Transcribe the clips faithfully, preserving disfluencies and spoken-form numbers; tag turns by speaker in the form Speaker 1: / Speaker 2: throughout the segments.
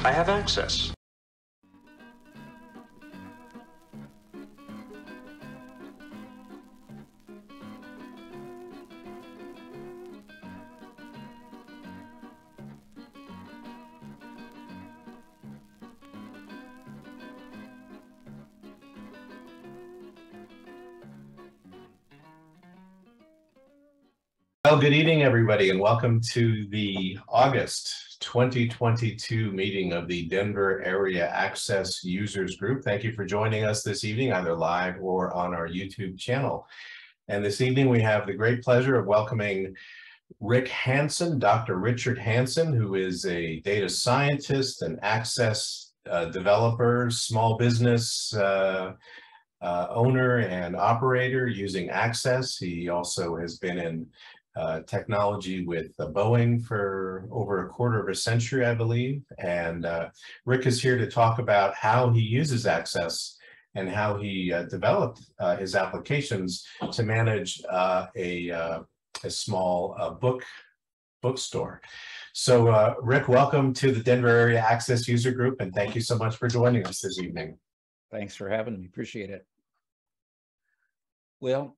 Speaker 1: I have access.
Speaker 2: Well, good evening, everybody, and welcome to the August twenty twenty-two meeting of the Denver Area Access Users Group. Thank you for joining us this evening, either live or on our YouTube channel. And this evening, we have the great pleasure of welcoming Rick Hanson, Doctor Richard Hanson, who is a data scientist, an access uh, developer, small business uh, uh, owner and operator using Access. He also has been in Uh, technology with uh, Boeing for over a quarter of a century, I believe. And uh, Rick is here to talk about how he uses Access and how he uh, developed uh, his applications to manage uh, a, uh, a small uh, book bookstore. So uh, Rick, welcome to the Denver Area Access User Group, and thank you so much for joining us this evening.
Speaker 3: Thanks for having me. Appreciate it. Well,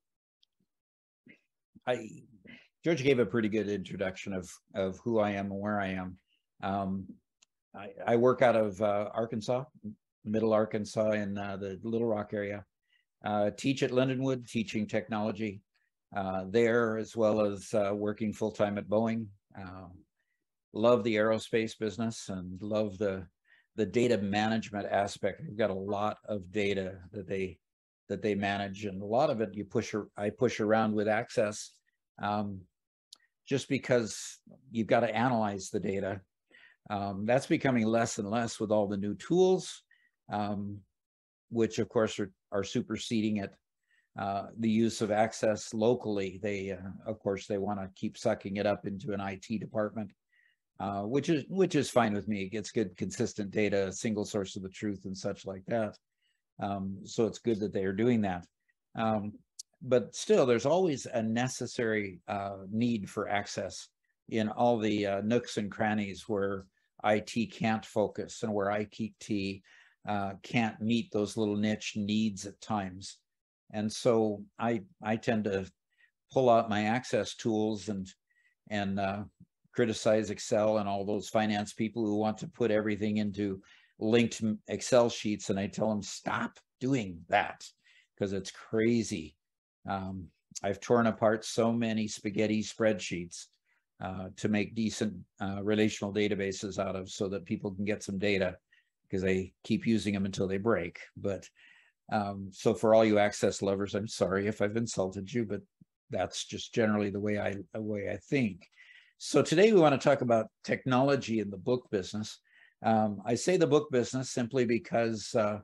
Speaker 3: I George gave a pretty good introduction of, of who I am and where I am. Um, I, I work out of uh, Arkansas, Middle Arkansas in uh, the Little Rock area. Uh, teach at Lindenwood, teaching technology uh, there, as well as uh, working full-time at Boeing. Uh, love the aerospace business and love the, the data management aspect. We've got a lot of data that they, that they manage, and a lot of it you push, I push around with Access. Um, just because you've got to analyze the data. Um, that's becoming less and less with all the new tools, um, which of course are, are superseding it. Uh, the use of Access locally, they, uh, of course, they want to keep sucking it up into an I T department, uh, which is which is fine with me. It gets good, consistent data, single source of the truth and such like that. Um, so it's good that they are doing that. Um, But still, there's always a necessary uh, need for access in all the uh, nooks and crannies where I T can't focus and where I T uh, can't meet those little niche needs at times. And so I I tend to pull out my Access tools and and uh, criticize Excel and all those finance people who want to put everything into linked Excel sheets, and I tell them stop doing that because it's crazy. Um, I've torn apart so many spaghetti spreadsheets uh, to make decent uh, relational databases out of so that people can get some data, because they keep using them until they break. But um, so for all you Access lovers, I'm sorry if I've insulted you, but that's just generally the way I, the way I think. So today we want to talk about technology in the book business. Um, I say the book business simply because uh,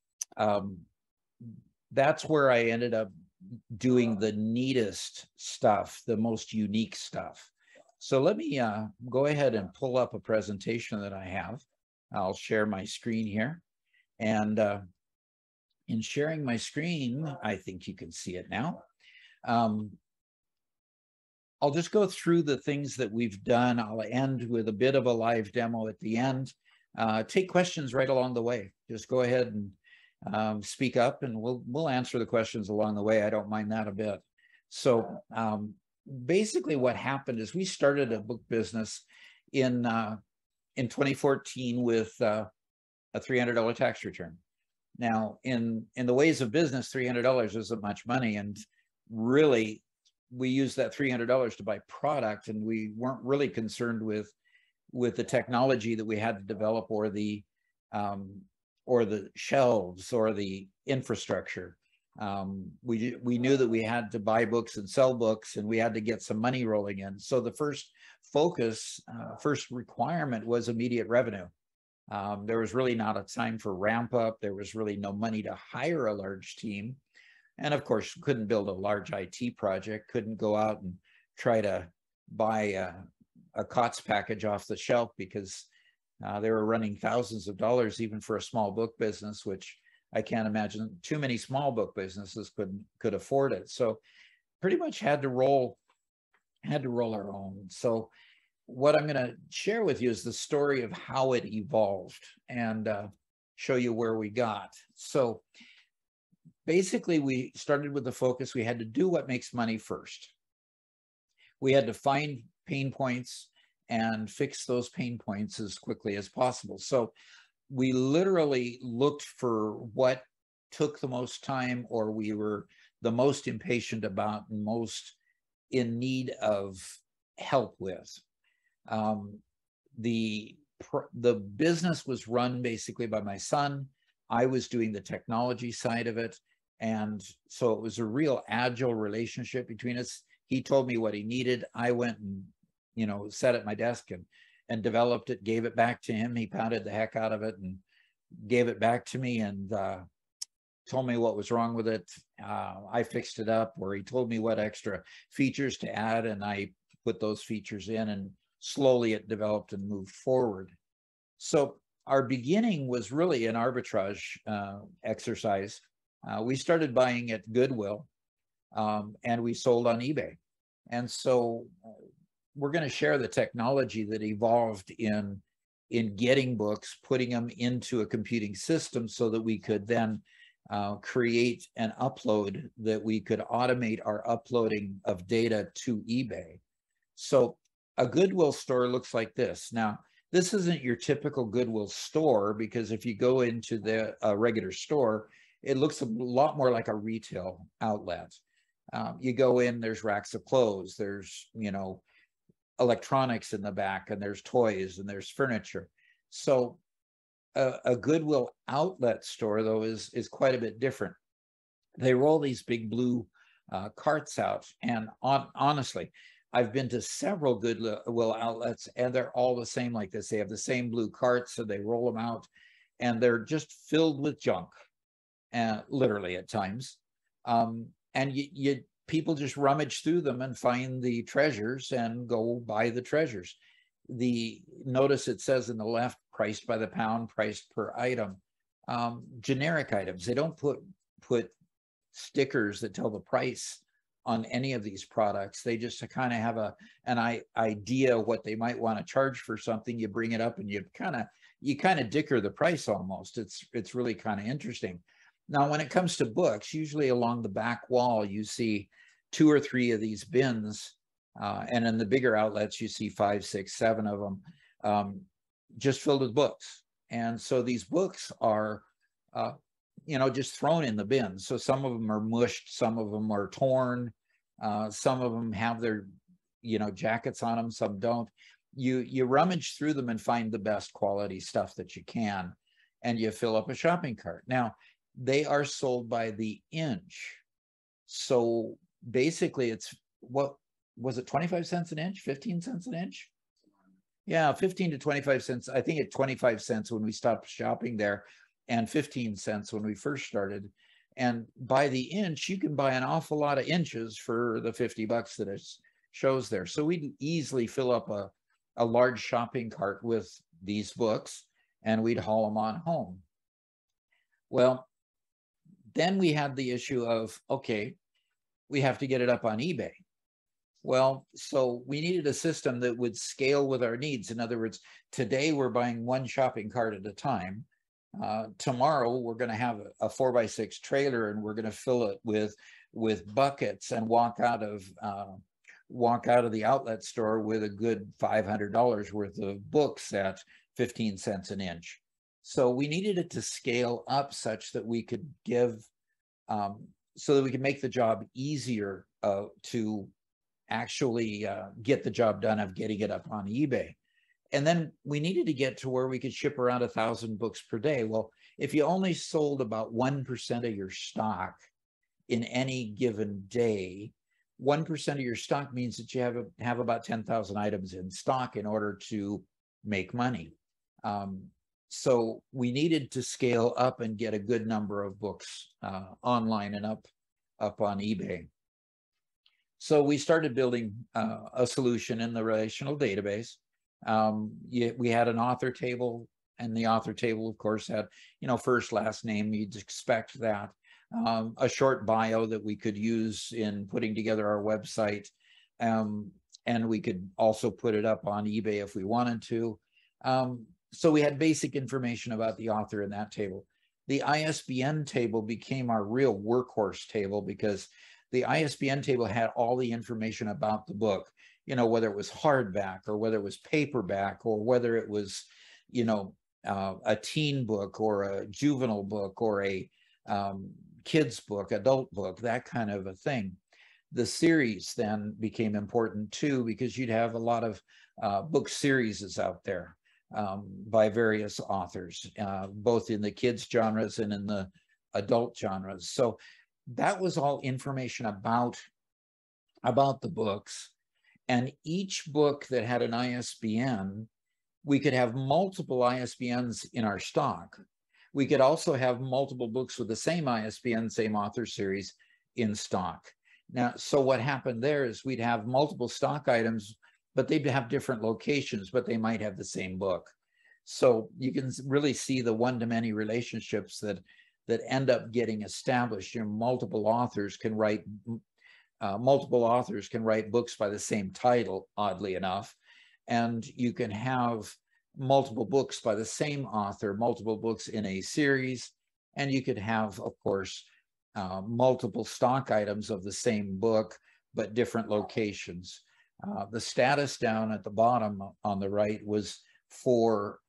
Speaker 3: um, that's where I ended up doing the neatest stuff, the most unique stuff. So let me uh, go ahead and pull up a presentation that I have. I'll share my screen here. And uh, in sharing my screen, I think you can see it now. Um, I'll just go through the things that we've done. I'll end with a bit of a live demo at the end. Uh, take questions right along the way. Just go ahead and Um, speak up, and we'll we'll answer the questions along the way. I don't mind that a bit. So um, basically what happened is we started a book business in uh, in twenty fourteen with uh, a three hundred dollar tax return. Now in in the ways of business, three hundred dollars isn't much money, and really we used that three hundred dollars to buy product, and we weren't really concerned with with the technology that we had to develop, or the um, or the shelves or the infrastructure. Um, we, we knew that we had to buy books and sell books, and we had to get some money rolling in. So the first focus, uh, first requirement was immediate revenue. Um, there was really not a time for ramp up. There was really no money to hire a large team. And of course, couldn't build a large I T project, couldn't go out and try to buy a, a C O T S package off the shelf, because Uh, they were running thousands of dollars even for a small book business, which I can't imagine too many small book businesses could could afford it. So pretty much had to roll had to roll our own. So what I'm going to share with you is the story of how it evolved and uh, show you where we got. So basically, we started with the focus, we had to do what makes money first. We had to find pain points and fix those pain points as quickly as possible. So we literally looked for what took the most time, or we were the most impatient about and most in need of help with. Um, the, the business was run basically by my son. I was doing the technology side of it. And so it was a real agile relationship between us. He told me what he needed. I went and, you know, sat at my desk and, and developed it, gave it back to him. He pounded the heck out of it and gave it back to me and uh, told me what was wrong with it. Uh, I fixed it up, or he told me what extra features to add, and I put those features in, and slowly it developed and moved forward. So our beginning was really an arbitrage uh, exercise. Uh, we started buying at Goodwill, um, and we sold on eBay. And so uh, we're going to share the technology that evolved in, in getting books, putting them into a computing system so that we could then uh, create an upload, that we could automate our uploading of data to eBay. So a Goodwill store looks like this. Now, this isn't your typical Goodwill store, because if you go into the uh, regular store, it looks a lot more like a retail outlet. Um, you go in, there's racks of clothes, there's, you know, electronics in the back, and there's toys, and there's furniture. So a, a Goodwill outlet store, though, is, is quite a bit different. They roll these big blue uh, carts out, and on, honestly, I've been to several Goodwill outlets, and they're all the same like this. They have the same blue carts, so they roll them out, and they're just filled with junk, uh, literally at times. Um, and you, you people just rummage through them and find the treasures and go buy the treasures. The notice it says in the left, priced by the pound, priced per item. Um, generic items. They don't put put stickers that tell the price on any of these products. They just kind of have a an I, idea what they might want to charge for something. You bring it up and you kind of you kind of dicker the price almost. It's it's really kind of interesting. Now, when it comes to books, usually along the back wall, you see two or three of these bins. Uh, and in the bigger outlets, you see five, six, seven of them um, just filled with books. And so these books are, uh, you know, just thrown in the bin. So some of them are mushed, some of them are torn, uh, some of them have their, you know, jackets on them, some don't. You, you rummage through them and find the best quality stuff that you can, and you fill up a shopping cart. Now, they are sold by the inch. So basically it's, what was it, twenty-five cents an inch, fifteen cents an inch? Yeah, fifteen to twenty-five cents. I think at twenty-five cents when we stopped shopping there, and fifteen cents when we first started. And by the inch, you can buy an awful lot of inches for the fifty bucks that it shows there. So we'd easily fill up a, a large shopping cart with these books, and we'd haul them on home. Well, then we had the issue of, okay, we have to get it up on eBay. Well, so we needed a system that would scale with our needs. In other words, today we're buying one shopping cart at a time. Uh, tomorrow we're going to have a four by six trailer, and we're going to fill it with with buckets and walk out of uh, walk out of the outlet store with a good five hundred dollars worth of books at fifteen cents an inch. So we needed it to scale up such that we could give, um, so that we could make the job easier uh, to actually uh, get the job done of getting it up on eBay. And then we needed to get to where we could ship around a thousand books per day. Well, if you only sold about one percent of your stock in any given day, one percent of your stock means that you have, a, have about ten thousand items in stock in order to make money. Um, so we needed to scale up and get a good number of books uh, online and up, up on eBay. So we started building uh, a solution in the relational database. Um, we had an author table, and the author table, of course, had, you know, first, last name. You'd expect that. Um, a short bio that we could use in putting together our website. Um, and we could also put it up on eBay if we wanted to. Um, so we had basic information about the author in that table. The I S B N table became our real workhorse table because the I S B N table had all the information about the book, you know, whether it was hardback or whether it was paperback or whether it was, you know, uh, a teen book or a juvenile book or a um, kids book, adult book, that kind of a thing. The series then became important too, because you'd have a lot of uh, book series out there um, by various authors, uh, both in the kids genres and in the adult genres. So that was all information about, about the books. And each book that had an I S B N, we could have multiple I S B Ns in our stock. We could also have multiple books with the same I S B N, same author series in stock. Now, so what happened there is we'd have multiple stock items, but they'd have different locations, but they might have the same book. So you can really see the one-to-many relationships that, that end up getting established. You know, multiple authors can write, uh, multiple authors can write books by the same title, oddly enough, and you can have multiple books by the same author, multiple books in a series, and you could have, of course, uh, multiple stock items of the same book, but different locations. Uh, the status down at the bottom on the right was for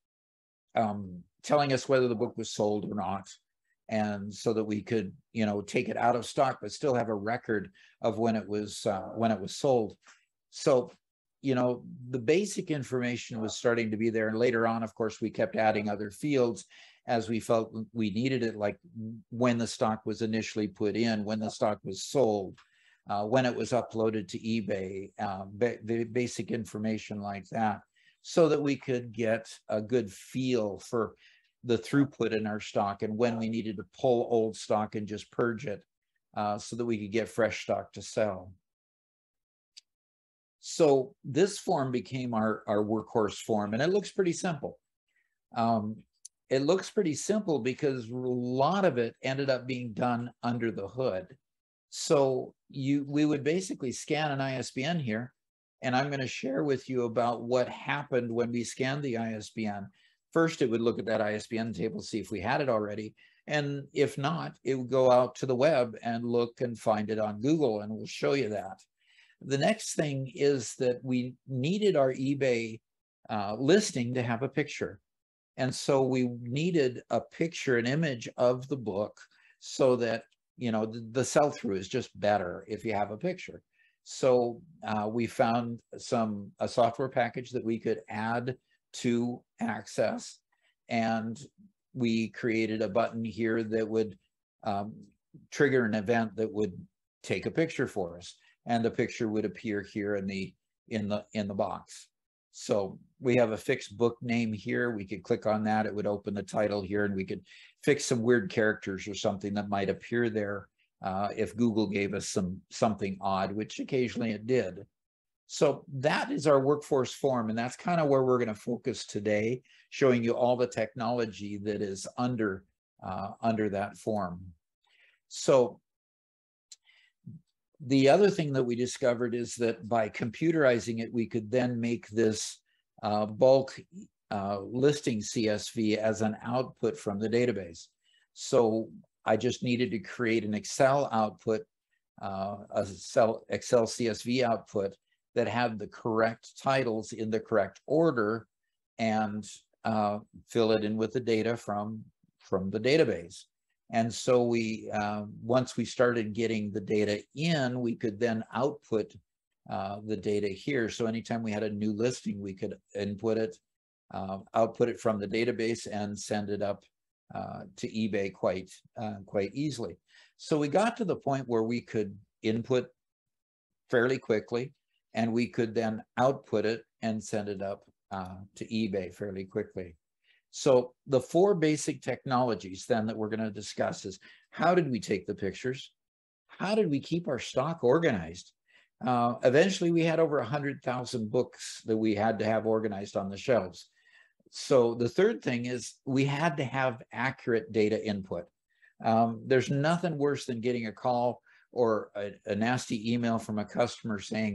Speaker 3: um, telling us whether the book was sold or not, and so that we could, you know, take it out of stock, but still have a record of when it was uh, when it was sold. So, you know, the basic information was starting to be there. And later on, of course, we kept adding other fields as we felt we needed it, like when the stock was initially put in, when the stock was sold, uh, when it was uploaded to eBay, uh, ba basic information like that, so that we could get a good feel for the throughput in our stock and when we needed to pull old stock and just purge it uh, so that we could get fresh stock to sell. So this form became our, our workhorse form, and it looks pretty simple. Um, it looks pretty simple because a lot of it ended up being done under the hood. So you, we would basically scan an I S B N here, and I'm going to share with you about what happened when we scanned the I S B N. First, it would look at that I S B N table, see if we had it already. And if not, it would go out to the web and look and find it on Google, and we'll show you that. The next thing is that we needed our eBay uh, listing to have a picture. And so we needed a picture, an image of the book, so that, you know, the, the sell-through is just better if you have a picture. So uh, we found some a software package that we could add to Access, and we created a button here that would um, trigger an event that would take a picture for us, and the picture would appear here in the in the in the box. So we have a fixed book name here. We could click on that. It would open the title here, and we could fix some weird characters or something that might appear there uh, if Google gave us some something odd, which occasionally it did. So that is our workforce form, and that's kind of where we're going to focus today, showing you all the technology that is under uh, under that form. So the other thing that we discovered is that by computerizing it, we could then make this uh, bulk uh, listing C S V as an output from the database. So I just needed to create an Excel output, uh, a Excel C S V output that had the correct titles in the correct order, and uh, fill it in with the data from, from the database. And so we, uh, once we started getting the data in, we could then output uh, the data here. So anytime we had a new listing, we could input it, uh, output it from the database, and send it up uh, to eBay quite, uh, quite easily. So we got to the point where we could input fairly quickly, and we could then output it and send it up uh, to eBay fairly quickly. So the four basic technologies then that we're going to discuss is, how did we take the pictures? How did we keep our stock organized? Uh, eventually, we had over one hundred thousand books that we had to have organized on the shelves. So the third thing is we had to have accurate data input. Um, there's nothing worse than getting a call or a, a nasty email from a customer saying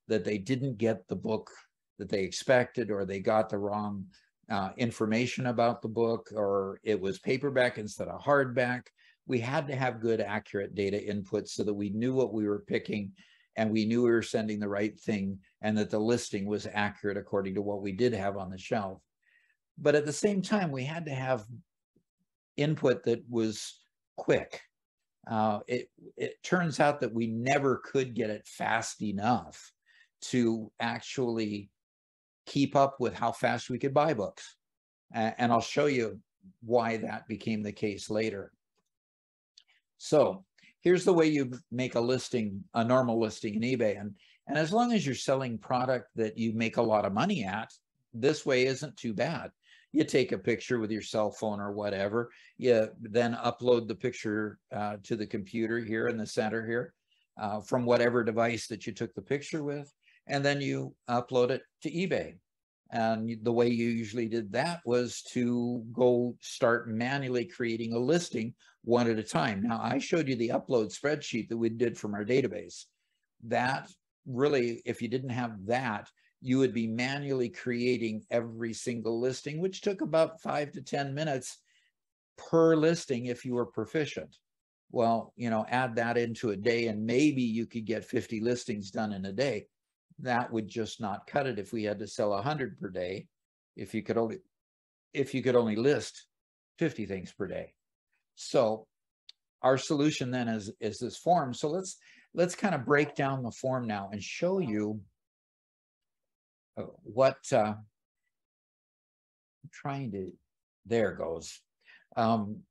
Speaker 3: that they didn't get the book that they expected, or they got the wrong uh, information about the book, or it was paperback instead of hardback. We had to have good, accurate data input so that we knew what we were picking, and we knew we were sending the right thing, and that the listing was accurate according to what we did have on the shelf. But at the same time, we had to have input that was quick. Uh, it, it turns out that we never could get it fast enough to actually keep up with how fast we could buy books. Uh, and I'll show you why that became the case later. So here's the way you make a listing, a normal listing in eBay. And, and as long as you're selling product that you make a lot of money at, this way isn't too bad. You take a picture with your cell phone or whatever, you then upload the picture uh, to the computer here in the center here uh, from whatever device that you took the picture with, and then you upload it to eBay. And the way you usually did that was to go start manually creating a listing one at a time. Now, I showed you the upload spreadsheet that we did from our database. That really, if you didn't have that, you would be manually creating every single listing, which took about five to ten minutes per listing if you were proficient. Well, you know, add that into a day and maybe you could get fifty listings done in a day. That would just not cut it if we had to sell one hundred per day, if you could only, if you could only list fifty things per day. So our solution then is, is this form. So let's, let's kind of break down the form now and show you what uh, I'm trying to, there goes. Um,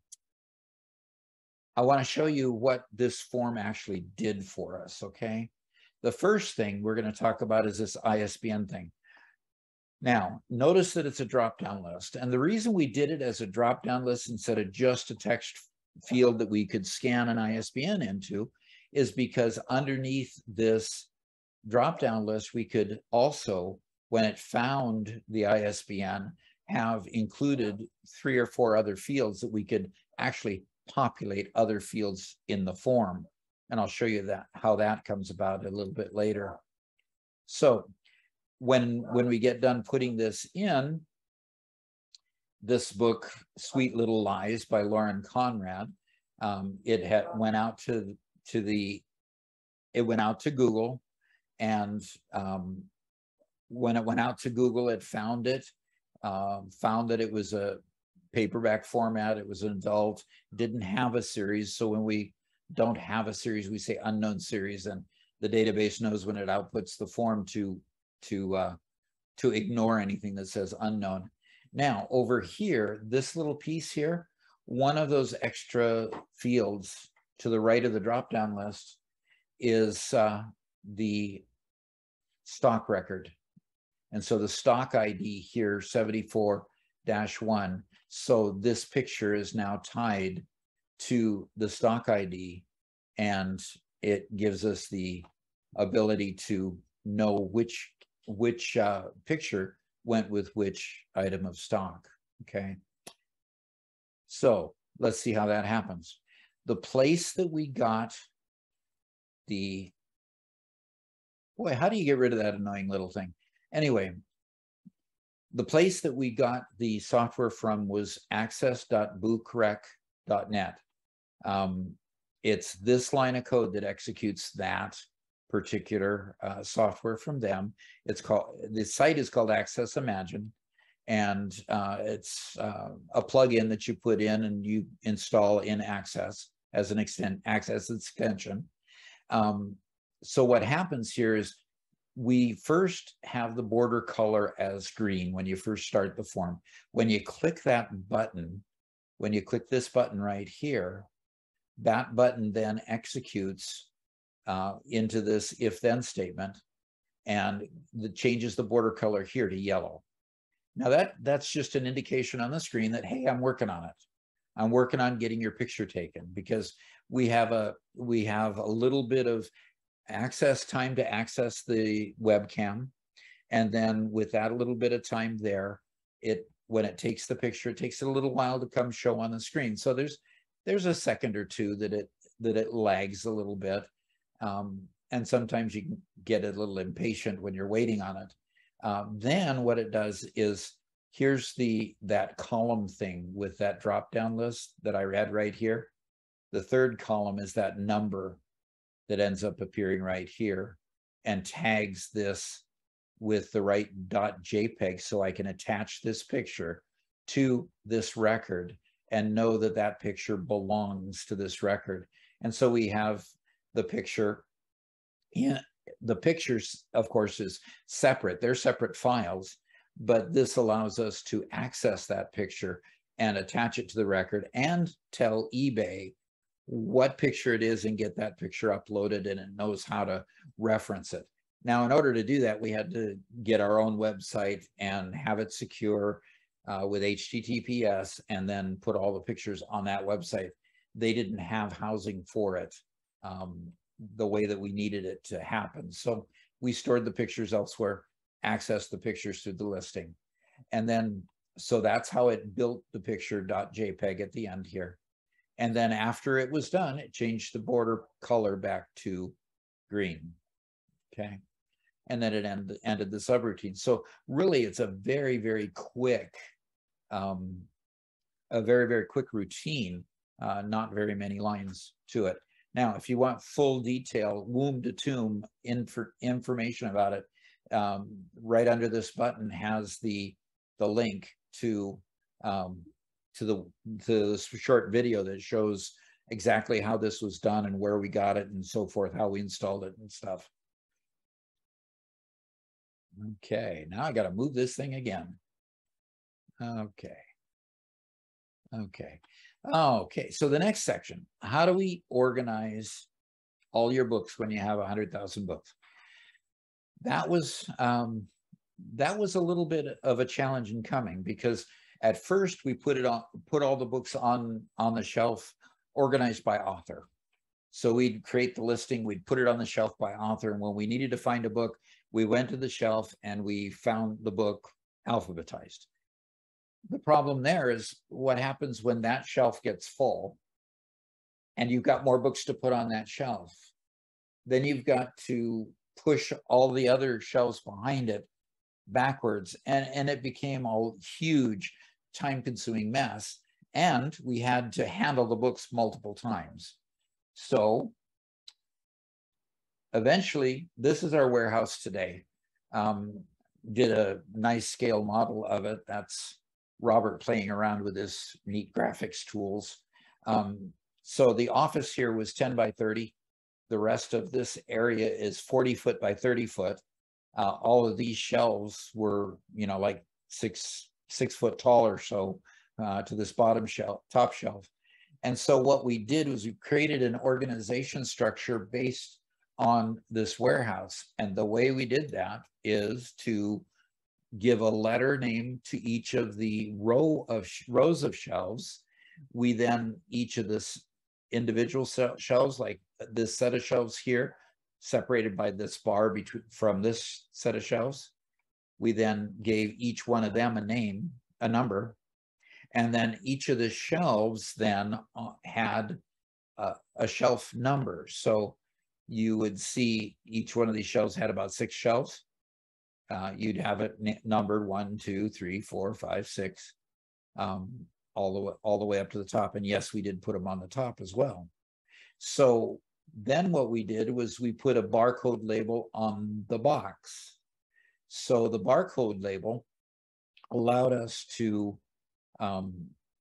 Speaker 3: I want to show you what this form actually did for us, okay? The first thing we're going to talk about is this I S B N thing. Now, notice that it's a drop-down list. And the reason we did it as a drop-down list instead of just a text field that we could scan an I S B N into is because underneath this drop-down list, we could also, when it found the I S B N, have included three or four other fields that we could actually populate other fields in the form. And I'll show you that how that comes about a little bit later. So when, when we get done putting this in, this book, Sweet Little Lies by Lauren Conrad, um, it had went out to, to the, it went out to Google, and um, when it went out to Google, it found it, uh, found that it was a paperback format, it was an adult, didn't have a series. So when we don't have a series, we say unknown series, and the database knows when it outputs the form to, to, uh, to ignore anything that says unknown. Now, over here, this little piece here, one of those extra fields to the right of the drop-down list is uh, the stock record. And so the stock I D here, seventy-four dash one. So this picture is now tied to the stock I D, and it gives us the ability to know which, which uh, picture went with which item of stock, okay? So let's see how that happens. The place that we got the, boy, how do you get rid of that annoying little thing? Anyway, the place that we got the software from was access dot boocrec dot net. Um, it's this line of code that executes that particular uh, software from them. It's called, the site is called Access Imagine, and uh, it's uh, a plugin that you put in and you install in Access as an extent, Access extension. Um, so what happens here is we first have the border color as green when you first start the form. When you click that button, when you click this button right here, that button then executes uh, into this if-then statement, and it changes the border color here to yellow. Now that, that's just an indication on the screen that, hey, I'm working on it. I'm working on getting your picture taken, because we have a, we have a little bit of access time to access the webcam. And then with that little bit of time there, it, when it takes the picture, it takes a little while to come show on the screen. So there's, there's a second or two that it, that it lags a little bit. Um, and sometimes you can get a little impatient when you're waiting on it. Um, then what it does is, here's the that column thing with that drop-down list that I read right here. The third column is that number that ends up appearing right here and tags this with the right .jpeg, so I can attach this picture to this record and know that that picture belongs to this record. And so we have the picture in the pictures, of course, is separate. They're separate files, but this allows us to access that picture and attach it to the record and tell eBay what picture it is and get that picture uploaded, and it knows how to reference it. Now, in order to do that, we had to get our own website and have it secure uh, with H T T P S, and then put all the pictures on that website. They didn't have housing for it um, the way that we needed it to happen. So we stored the pictures elsewhere, accessed the pictures through the listing. And then, so that's how it built the picture .jpeg at the end here. And then after it was done, it changed the border color back to green. Okay. And then it end, ended the subroutine. So really, it's a very, very quick, um, a very, very quick routine, uh, not very many lines to it. Now, if you want full detail, womb to tomb inf information about it, um, right under this button has the, the link to, um, to the, to the short video that shows exactly how this was done and where we got it and so forth, how we installed it and stuff. Okay, now I got to move this thing again. Okay. Okay. Okay, so the next section, how do we organize all your books when you have one hundred thousand books? That was, um, that was a little bit of a challenge in coming, because at first we put it on, put all the books on, on the shelf, organized by author. So we'd create the listing, we'd put it on the shelf by author, and when we needed to find a book, we went to the shelf and we found the book alphabetized. The problem there is what happens when that shelf gets full and you've got more books to put on that shelf. Then you've got to push all the other shelves behind it backwards, and, and it became a huge time-consuming mess, and we had to handle the books multiple times. So eventually, this is our warehouse today. Um, did a nice scale model of it. That's Robert playing around with his neat graphics tools. Um, so the office here was ten by thirty. The rest of this area is forty foot by thirty foot. Uh, all of these shelves were, you know, like six, six foot tall or so uh, to this bottom shelf, top shelf. And so what we did was we created an organization structure based on this warehouse. And the way we did that is to give a letter name to each of the row of rows of shelves. We then, each of this individual shelves, like this set of shelves here, separated by this bar between from this set of shelves, we then gave each one of them a name, a number, and then each of the shelves then uh, had uh, a shelf number. So you would see each one of these shelves had about six shelves. Uh, you'd have it numbered one, two, three, four, five, six, um, all the way, all the way up to the top. And yes, we did put them on the top as well. So then what we did was we put a barcode label on the box. So the barcode label allowed us to um,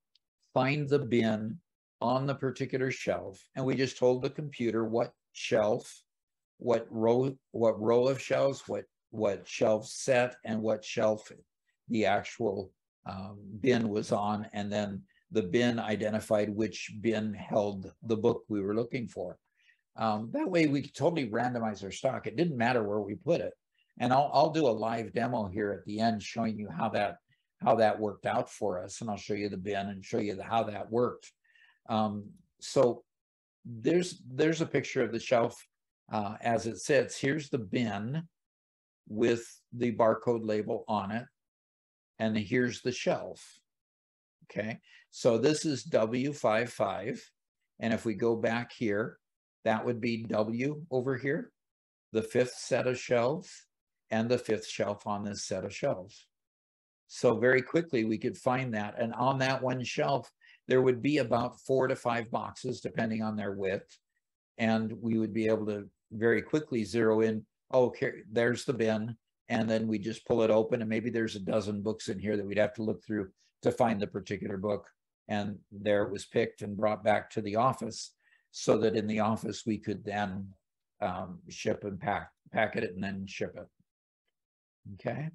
Speaker 3: find the bin on the particular shelf, and we just told the computer what shelf, what row, what row of shelves, what what shelf set, and what shelf the actual um, bin was on, and then the bin identified which bin held the book we were looking for. Um, that way we could totally randomize our stock. It didn't matter where we put it. And I'll, I'll do a live demo here at the end showing you how that how that worked out for us, and I'll show you the bin and show you the, how that worked. Um, so there's there's a picture of the shelf uh, as it sits. Here's the bin with the barcode label on it, and here's the shelf. Okay, so this is W fifty-five, and if we go back here, that would be W over here, the fifth set of shelves, and the fifth shelf on this set of shelves. So very quickly we could find that. And on that one shelf, there would be about four to five boxes, depending on their width. And we would be able to very quickly zero in, oh, okay, there's the bin. And then we just pull it open, and maybe there's a dozen books in here that we'd have to look through to find the particular book. And there it was picked and brought back to the office, so that in the office we could then um, ship and pack, packet it and then ship it. Okay.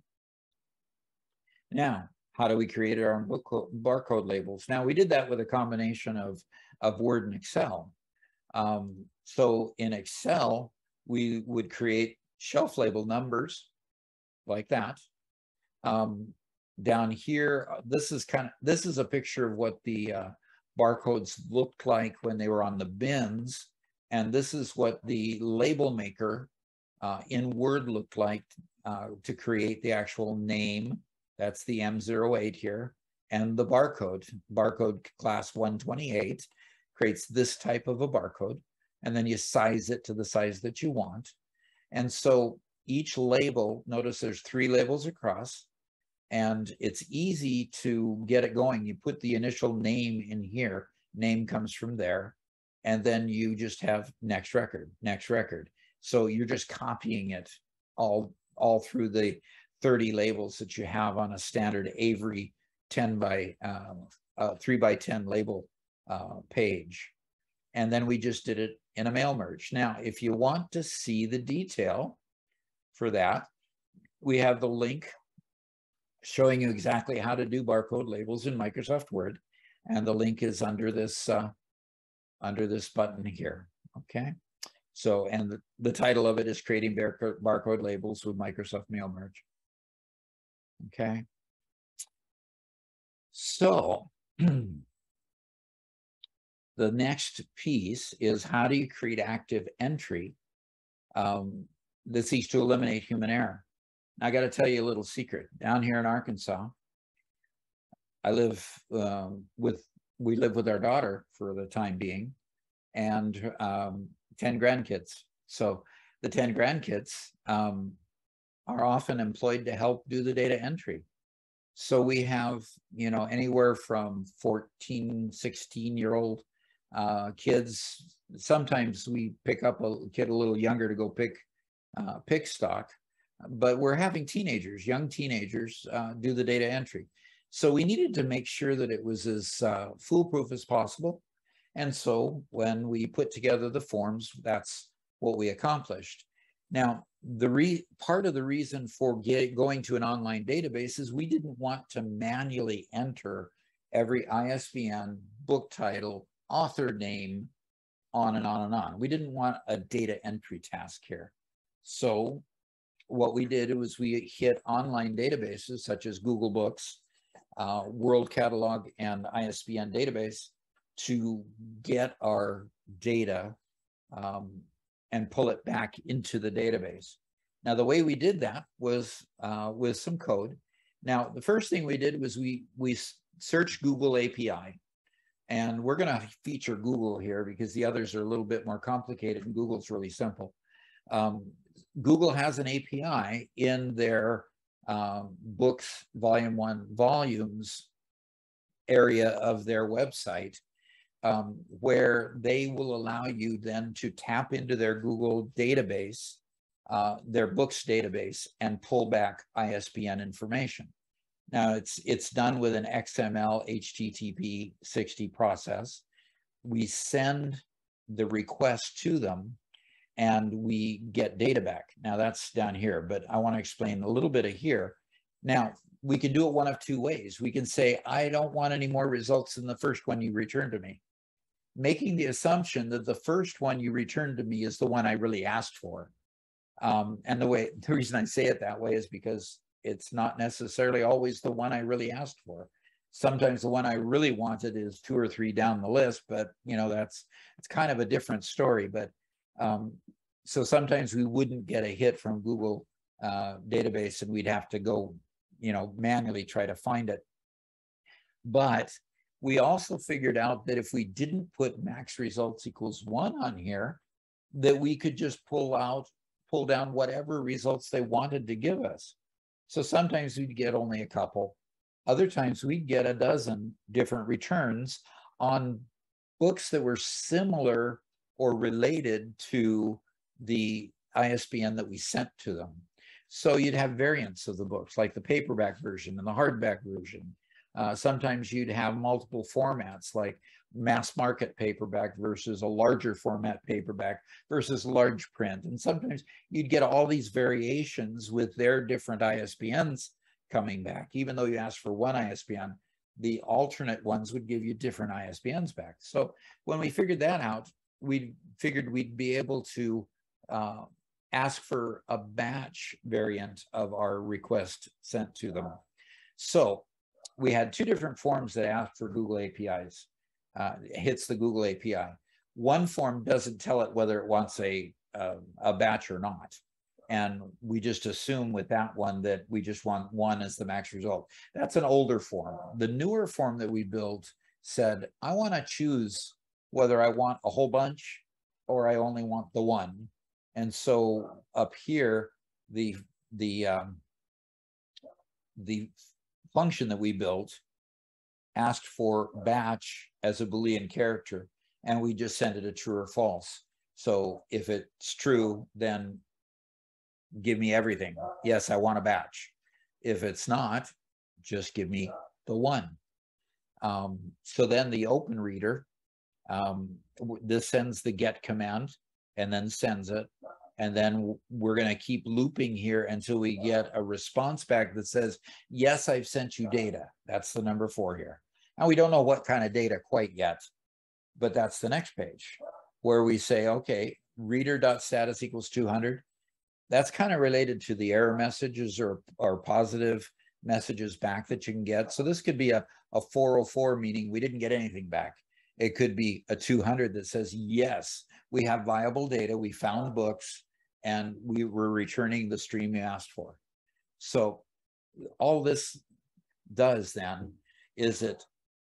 Speaker 3: Now, how do we create our own book barcode labels? Now, we did that with a combination of, of Word and Excel. Um, so in Excel, we would create shelf label numbers like that. Um, down here, this is kind of, this is a picture of what the uh, barcodes looked like when they were on the bins. And this is what the label maker uh, in Word looked like uh, to create the actual name. That's the M zero eight here. And the barcode, barcode class one twenty-eight, creates this type of a barcode. And then you size it to the size that you want. And so each label, notice there's three labels across, and it's easy to get it going. You put the initial name in here, name comes from there, and then you just have next record, next record. So you're just copying it all, all through the thirty labels that you have on a standard Avery ten by um, uh, three by ten label uh, page. And then we just did it in a mail merge. Now, if you want to see the detail for that, we have the link showing you exactly how to do barcode labels in Microsoft Word. And the link is under this, uh, under this button here, okay? So, and the, the title of it is Creating Barcode, Barcode Labels with Microsoft Mail Merge. Okay. So, the next piece is, how do you create active entry? Um, this seeks to eliminate human error. Now, I got to tell you a little secret. Down here in Arkansas, I live um, with, we live with our daughter for the time being, and um, ten grandkids. So the ten grandkids um, are often employed to help do the data entry. So we have, you know, anywhere from fourteen, sixteen year old uh, kids. Sometimes we pick up a kid a little younger to go pick, uh, pick stock, but we're having teenagers, young teenagers uh, do the data entry. So we needed to make sure that it was as uh, foolproof as possible. And so when we put together the forms, that's what we accomplished. Now, the re part of the reason for get, going to an online database is we didn't want to manually enter every I S B N, book title, author name, on and on and on. We didn't want a data entry task here. So what we did was we hit online databases such as Google Books, uh, World Catalog, and I S B N database to get our data um, and pull it back into the database. Now, the way we did that was uh, with some code. Now, the first thing we did was we, we searched Google A P I. And we're going to feature Google here because the others are a little bit more complicated and Google's really simple. Um, Google has an A P I in their um, books, volume one volumes area of their website, um, where they will allow you then to tap into their Google database, uh, their books database, and pull back I S B N information. Now, it's, it's done with an X M L H T T P sixty process. We send the request to them and we get data back. Now, that's down here, but I want to explain a little bit of here. Now, we can do it one of two ways. We can say, I don't want any more results than the first one you returned to me, making the assumption that the first one you returned to me is the one I really asked for. Um, and the way, the reason I say it that way is because it's not necessarily always the one I really asked for. Sometimes the one I really wanted is two or three down the list, but you know, that's, it's kind of a different story. But um, so sometimes we wouldn't get a hit from Google uh, database and we'd have to go, you know, manually try to find it. But we also figured out that if we didn't put max results equals one on here, that we could just pull out, pull down whatever results they wanted to give us. So sometimes we'd get only a couple. Other times we'd get a dozen different returns on books that were similar or related to the I S B N that we sent to them. So you'd have variants of the books, like the paperback version and the hardback version. Uh, sometimes you'd have multiple formats, like mass market paperback versus a larger format paperback versus large print. And sometimes you'd get all these variations with their different I S B Ns coming back. Even though you asked for one I S B N, the alternate ones would give you different I S B Ns back. So when we figured that out, we figured we'd be able to uh, ask for a batch variant of our request sent to them. So we had two different forms that asked for Google A P Is. Uh, it hits the Google A P I. One form doesn't tell it whether it wants a, uh, a batch or not. And we just assume with that one that we just want one as the max result. That's an older form. The newer form that we built said, I want to choose whether I want a whole bunch or I only want the one. And so up here, the, the, um, the function that we built asked for batch as a Boolean character, and we just sent it a true or false. So if it's true, then give me everything. Yes, I want a batch. If it's not, just give me the one. Um, so then the open reader, um, this sends the get command and then sends it. And then we're going to keep looping here until we get a response back that says, yes, I've sent you data. That's the number four here. Now, we don't know what kind of data quite yet, but that's the next page where we say, okay, reader.status equals two hundred. That's kind of related to the error messages or, or positive messages back that you can get. So this could be a, a four oh four, meaning we didn't get anything back. It could be a two hundred that says, yes, we have viable data, we found books, and we were returning the stream you asked for. So all this does then is it,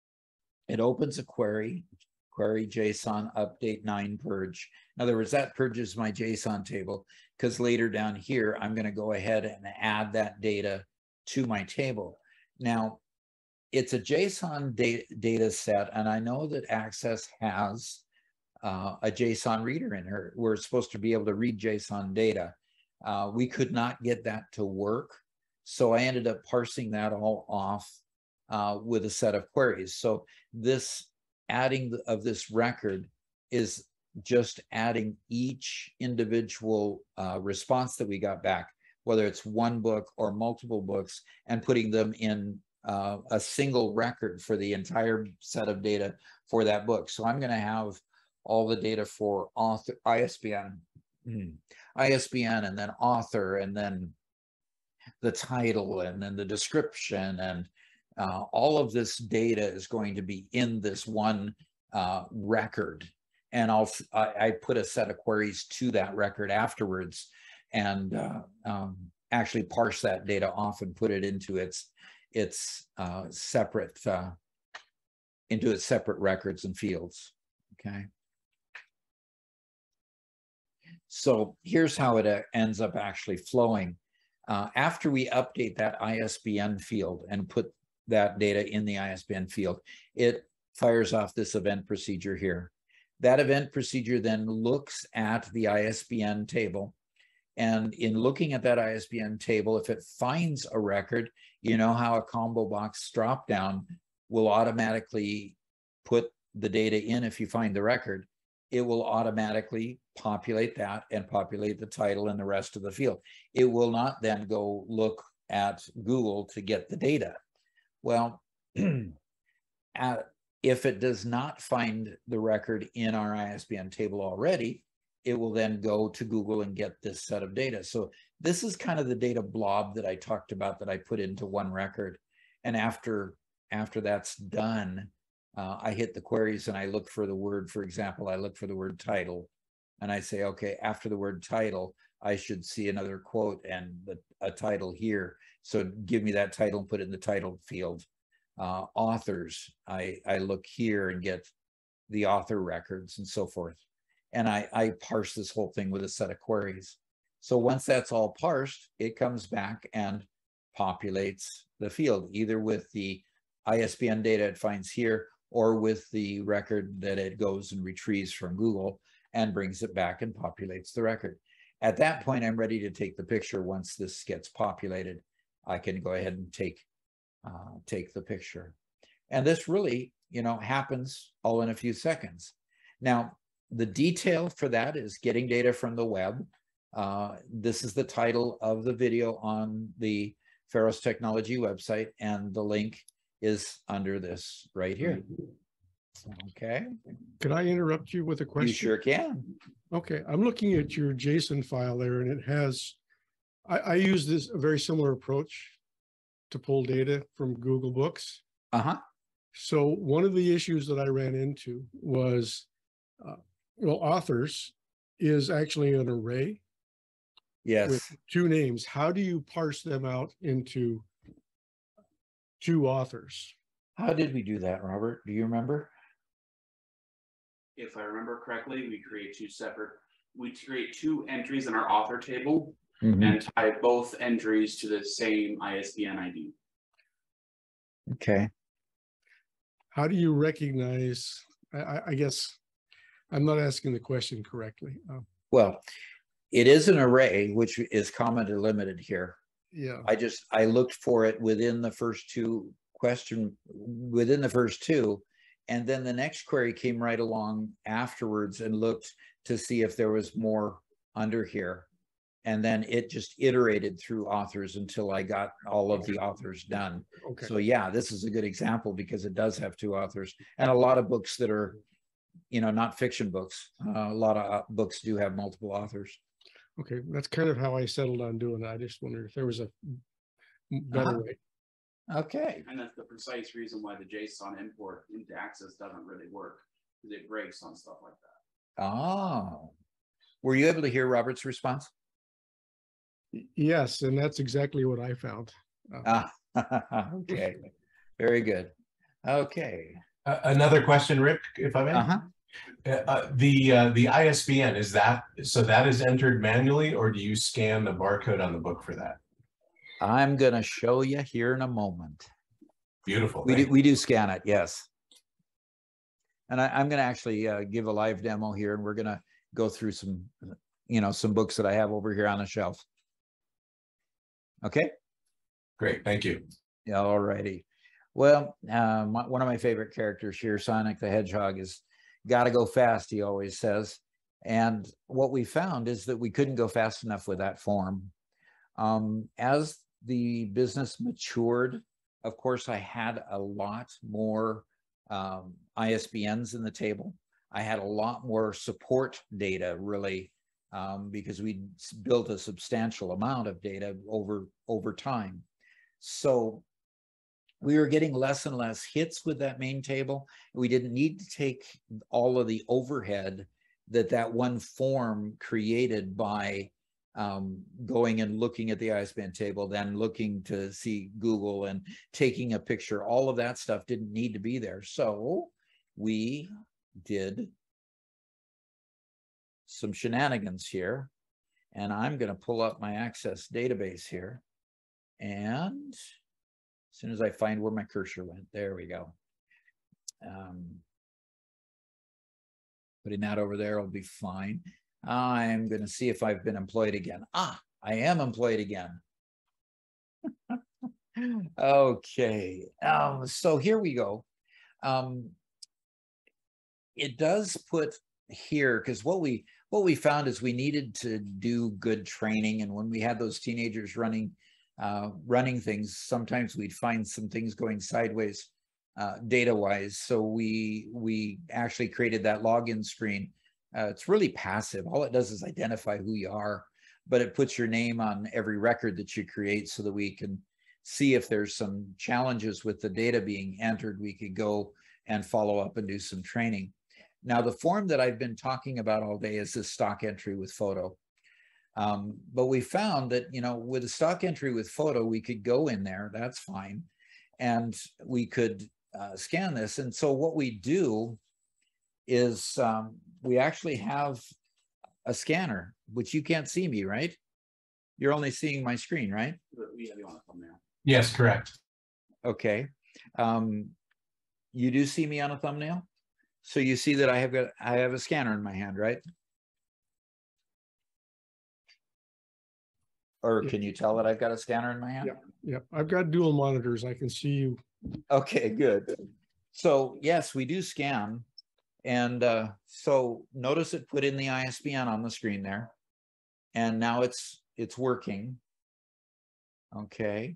Speaker 3: it opens a query, query JSON update nine purge. In other words, that purges my JSON table, because later down here, I'm going to go ahead and add that data to my table. Now, it's a JSON data, data set, and I know that Access has uh, a JSON reader in here. We're supposed to be able to read JSON data. Uh, we could not get that to work, so I ended up parsing that all off uh, with a set of queries. So this adding of this record is just adding each individual uh, response that we got back, whether it's one book or multiple books, and putting them in uh, a single record for the entire set of data for that book. So I'm going to have all the data for author, I S B N, I S B N, and then author, and then the title, and then the description, and uh, all of this data is going to be in this one uh, record. And I'll I, I put a set of queries to that record afterwards, and uh, um, actually parse that data off and put it into its its uh, separate uh, into its separate records and fields. Okay. So here's how it uh, ends up actually flowing. Uh, after we update that I S B N field and put that data in the I S B N field, it fires off this event procedure here. That event procedure then looks at the I S B N table. And in looking at that I S B N table, if it finds a record, you know how a combo box dropdown will automatically put the data in if you find the record. It will automatically populate that and populate the title and the rest of the field. It will not then go look at Google to get the data. Well, at, if it does not find the record in our I S B N table already, it will then go to Google and get this set of data. So this is kind of the data blob that I talked about that I put into one record. And after, after that's done, uh, I hit the queries and I look for the word, for example, I look for the word title, and I say, okay, after the word title, I should see another quote and the, a title here. So give me that title and put it in the title field. Uh, authors, I, I look here and get the author records and so forth. And I, I parse this whole thing with a set of queries. So once that's all parsed, it comes back and populates the field, either with the I S B N data it finds here or with the record that it goes and retrieves from Google and brings it back and populates the record. At that point, I'm ready to take the picture. Once this gets populated, I can go ahead and take, uh, take the picture. And this really, you know, happens all in a few seconds. Now, the detail for that is getting data from the web. Uh, this is the title of the video on the Pharos Technology website, and the link is under this right here. Okay.
Speaker 1: Could I interrupt you with a question?
Speaker 3: You sure can.
Speaker 1: Okay, I'm looking at your JSON file there, and it has, I, I use this a very similar approach to pull data from Google Books.
Speaker 3: Uh-huh.
Speaker 1: So one of the issues that I ran into was, uh, well, authors is actually an array
Speaker 3: Yes.
Speaker 1: with two names. How do you parse them out into two authors?
Speaker 3: How did we do that, Robert? Do you remember?
Speaker 4: If I remember correctly, we create two separate, we create two entries in our author table
Speaker 3: Mm-hmm.
Speaker 4: and tie both entries to the same I S B N I D.
Speaker 3: Okay.
Speaker 1: How do you recognize, I, I guess, I'm not asking the question correctly. Uh,
Speaker 3: Well, it is an array, which is comma delimited here.
Speaker 1: yeah.
Speaker 3: I just, I looked for it within the first two question, within the first two. And then the next query came right along afterwards and looked to see if there was more under here. And then it just iterated through authors until I got all of the authors done.
Speaker 1: Okay.
Speaker 3: So yeah, this is a good example because it does have two authors, and a lot of books that are, you know, not fiction books. Uh, a lot of books do have multiple authors.
Speaker 1: Okay, that's kind of how I settled on doing it. I just wondered if there was a better
Speaker 3: Uh-huh.
Speaker 1: way.
Speaker 3: Okay.
Speaker 4: And that's the precise reason why the JSON import into Access doesn't really work, because it breaks on stuff like that.
Speaker 3: Oh, were you able to hear Robert's response?
Speaker 1: Yes, and that's exactly what I found. Uh,
Speaker 3: Ah, okay, very good. Okay.
Speaker 2: Uh, another question, Rick, if I may.
Speaker 3: Uh-huh.
Speaker 2: Uh, uh, the uh, the I S B N, is that, so that is entered manually, or do you scan the barcode on the book for that?
Speaker 3: I'm gonna show you here in a moment.
Speaker 2: Beautiful.
Speaker 3: We do,
Speaker 2: thank you.
Speaker 3: we do scan it, yes. And I, I'm gonna actually uh, give a live demo here, and we're gonna go through some, you know, some books that I have over here on the shelf. Okay.
Speaker 2: Great, thank you.
Speaker 3: Yeah, all righty. Well, uh, my, one of my favorite characters here, Sonic the Hedgehog, is gotta go fast, he always says. And what we found is that we couldn't go fast enough with that form. Um, as the business matured, of course, I had a lot more um, I S B Ns in the table. I had a lot more support data, really, um, because we built a substantial amount of data over, over time. So we were getting less and less hits with that main table. We didn't need to take all of the overhead that that one form created by um, going and looking at the I S B N table, then looking to see Google and taking a picture. All of that stuff didn't need to be there. So we did some shenanigans here, and I'm going to pull up my Access database here. And as soon as I find where my cursor went, there we go. Um, putting that over there will be fine. I'm going to see if I've been employed again. Ah, I am employed again. Okay. Um, so here we go. Um, it does put here, because what we what we found is we needed to do good training, and when we had those teenagers running uh, running things, sometimes we'd find some things going sideways uh, data-wise. So we we actually created that login screen. Uh, it's really passive. All it does is identify who you are, but it puts your name on every record that you create so that we can see if there's some challenges with the data being entered. We could go and follow up and do some training. Now, the form that I've been talking about all day is this stock entry with photo. Um, but we found that, you know, with a stock entry with photo, we could go in there, that's fine. And we could uh, scan this. And so what we do is um, we actually have a scanner, which you can't see me, right? You're only seeing my screen, right?
Speaker 4: We have you on a thumbnail.
Speaker 2: Yes, correct.
Speaker 3: Okay. Um, you do see me on a thumbnail? So you see that I have got I have a scanner in my hand, right? Or can you tell that I've got a scanner in my hand?
Speaker 1: Yep, yep. I've got dual monitors. I can see you.
Speaker 3: Okay, good. So yes, we do scan. And uh, so notice it put in the I S B N on the screen there. And now it's it's working. Okay.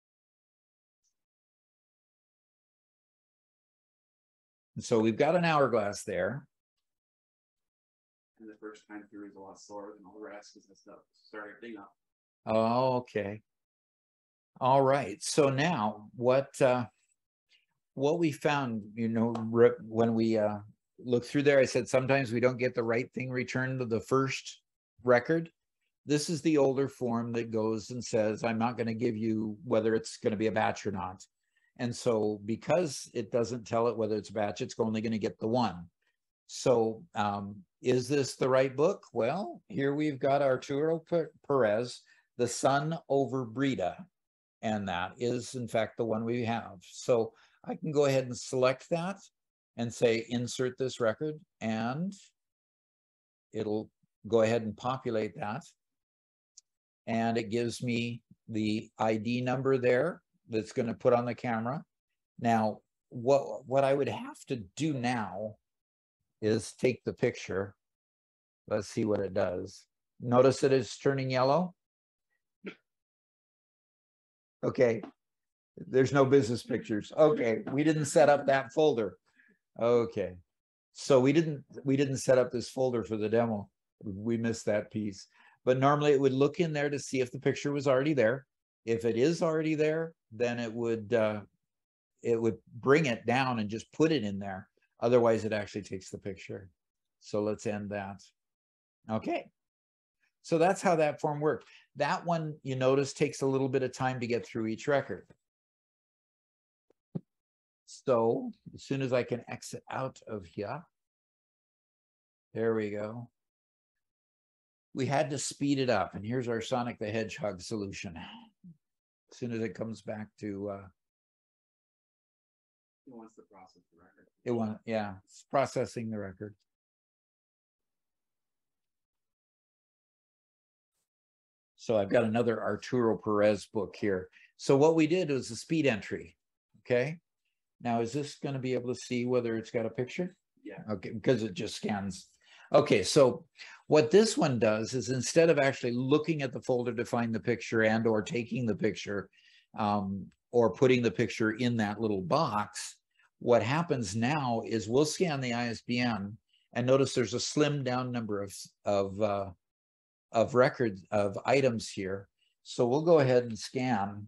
Speaker 3: And so we've got an hourglass there.
Speaker 4: And the first time through is a lot slower than all the rest because that's the starting thing up.
Speaker 3: Oh, okay. All right. So now what uh, what we found, you know, when we uh, looked through there, I said sometimes we don't get the right thing returned to the first record. This is the older form that goes and says, I'm not going to give you whether it's going to be a batch or not. And so because it doesn't tell it whether it's a batch, it's only going to get the one. So um, is this the right book? Well, here we've got Arturo Perez, The Sun Over Breda. And that is, in fact, the one we have. So I can go ahead and select that and say, insert this record, and it'll go ahead and populate that. And it gives me the I D number there that's going to put on the camera. Now, what, what I would have to do now is take the picture. Let's see what it does. Notice that it's turning yellow. Okay, there's no business pictures. Okay, we didn't set up that folder. Okay, so we didn't we didn't set up this folder for the demo. We missed that piece. But normally it would look in there to see if the picture was already there. If it is already there, then it would uh, it would bring it down and just put it in there. Otherwise, it actually takes the picture. So let's end that. Okay. So that's how that form worked. That one, you notice, takes a little bit of time to get through each record. So as soon as I can exit out of here, there we go. We had to speed it up. And here's our Sonic the Hedgehog solution. As soon as it comes back to... Uh,
Speaker 4: it wants to process the record.
Speaker 3: It wants, yeah, it's processing the record. So I've got another Arturo Perez book here. So what we did was a speed entry, okay? Now, is this going to be able to see whether it's got a picture?
Speaker 4: Yeah.
Speaker 3: Okay, because it just scans. Okay, so what this one does is instead of actually looking at the folder to find the picture and or taking the picture um, or putting the picture in that little box, what happens now is we'll scan the I S B N and notice there's a slimmed down number of, of uh, of records of items here. So we'll go ahead and scan.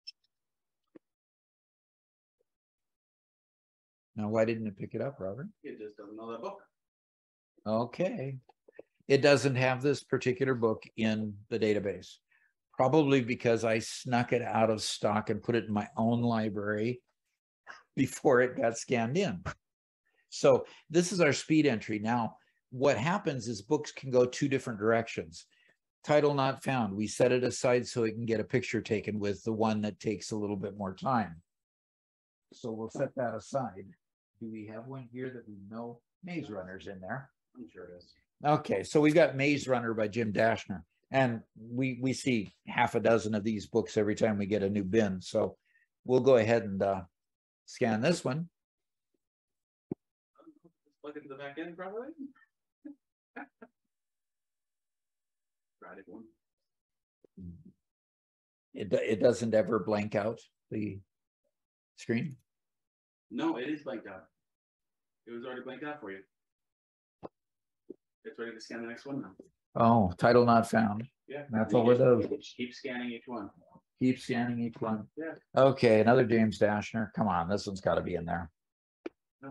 Speaker 3: Now, why didn't it pick it up, Robert?
Speaker 4: It just doesn't know that book.
Speaker 3: Okay. It doesn't have this particular book in the database, probably because I snuck it out of stock and put it in my own library before it got scanned in. So this is our speed entry. Now, what happens is books can go two different directions. Title not found. We set it aside so it can get a picture taken with the one that takes a little bit more time. So we'll set that aside. Do we have one here that we know? Maze Runner's in there.
Speaker 4: I'm sure it is.
Speaker 3: Okay, so we've got Maze Runner by Jim Dashner. And we, we see half a dozen of these books every time we get a new bin. So we'll go ahead and uh, scan this one.
Speaker 4: Plug into the back end, probably. One.
Speaker 3: It, it doesn't ever blank out the screen?
Speaker 4: No, it is blanked out. It was already blanked out for you. It's ready to scan the next one now.
Speaker 3: Oh, title not found.
Speaker 4: Yeah.
Speaker 3: That's all it does.
Speaker 4: Keep scanning each one.
Speaker 3: Keep scanning each one.
Speaker 4: Yeah.
Speaker 3: Okay, another James Dashner. Come on, this one's got to be in there.
Speaker 4: No.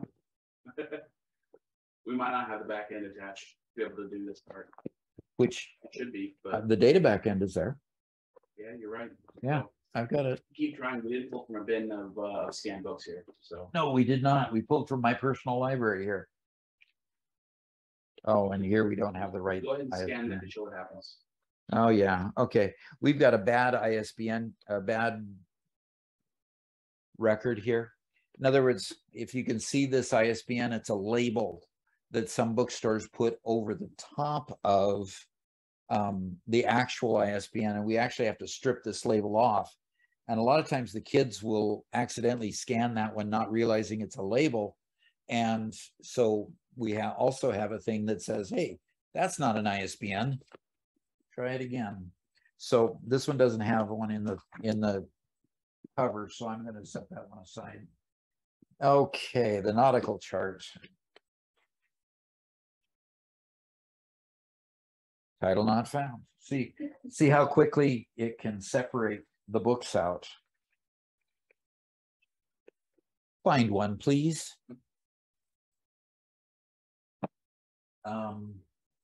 Speaker 4: We might not have the back end attached to be able to do this part.
Speaker 3: Which
Speaker 4: it should be, but
Speaker 3: uh, the data back end is there.
Speaker 4: Yeah, you're right.
Speaker 3: Yeah,
Speaker 4: so,
Speaker 3: I've got it.
Speaker 4: Keep trying. We didn't pull from a bin of uh, scan books here. So
Speaker 3: no, we did not. We pulled from my personal library here. Oh, and here we don't have the right.
Speaker 4: Go ahead and scan it and show what happens.
Speaker 3: Oh, yeah. Okay. We've got a bad I S B N, a bad record here. In other words, if you can see this I S B N, it's a label that some bookstores put over the top of um, the actual I S B N, and we actually have to strip this label off. And a lot of times the kids will accidentally scan that one, not realizing it's a label. And so we ha also have a thing that says, hey, that's not an I S B N. Try it again. So this one doesn't have one in the in the cover, so I'm going to set that one aside. Okay, the nautical chart. Title not found. See, see how quickly it can separate the books out. Find one, please. Um,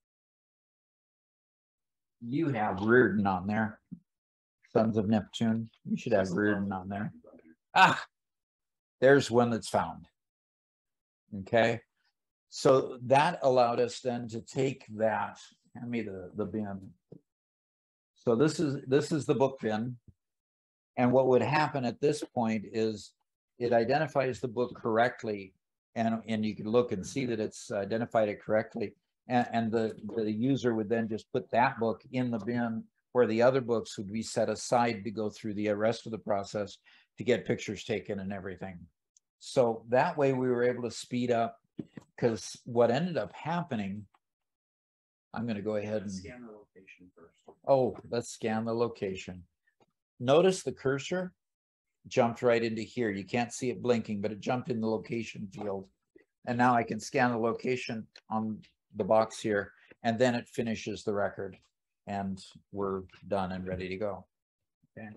Speaker 3: you have Reardon on there. Sons of Neptune. You should have Reardon on there. Ah, there's one that's found. Okay. So that allowed us then to take that. Hand me the, the bin. So this is this is the book bin. And what would happen at this point is it identifies the book correctly. And, and you can look and see that it's identified it correctly. And, and the, the user would then just put that book in the bin where the other books would be set aside to go through the rest of the process to get pictures taken and everything. So that way we were able to speed up, because what ended up happening, I'm going to go ahead and
Speaker 4: Scan the location first.
Speaker 3: Oh, let's scan the location. Notice the cursor jumped right into here. You can't see it blinking, but it jumped in the location field. And now I can scan the location on the box here, and then it finishes the record. And we're done and ready to go. Okay.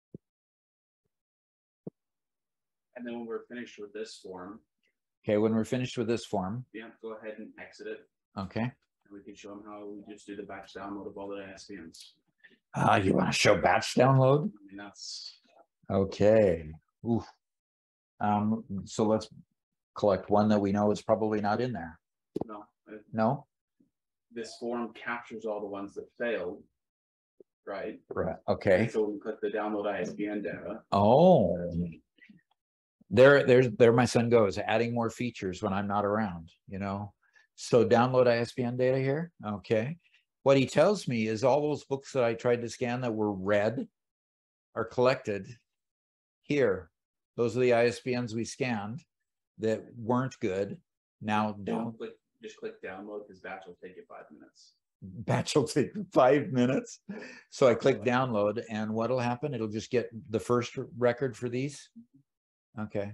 Speaker 4: And then when we're finished with this form,
Speaker 3: Okay, when we're finished with this form,
Speaker 4: yeah, go ahead and exit it.
Speaker 3: okay.
Speaker 4: And we can show them how we just do the batch download of all the I S B Ns.
Speaker 3: Uh, you want to show batch download?
Speaker 4: I mean, that's
Speaker 3: Okay. Oof. Um, so let's collect one that we know is probably not in there.
Speaker 4: no. it-
Speaker 3: No?
Speaker 4: This form captures all the ones that failed, right?
Speaker 3: Right. Okay.
Speaker 4: And so we click the download I S B N data.
Speaker 3: Oh. There, there's, there my son goes, adding more features when I'm not around, you know? So download I S B N data here. Okay. What he tells me is all those books that I tried to scan that were red are collected here. Those are the I S B Ns we scanned that weren't good. Now down,
Speaker 4: Don't click, just click download, because batch will take you five minutes.
Speaker 3: batch will take five minutes. So I click download, and what'll happen? It'll just get the first record for these. Okay.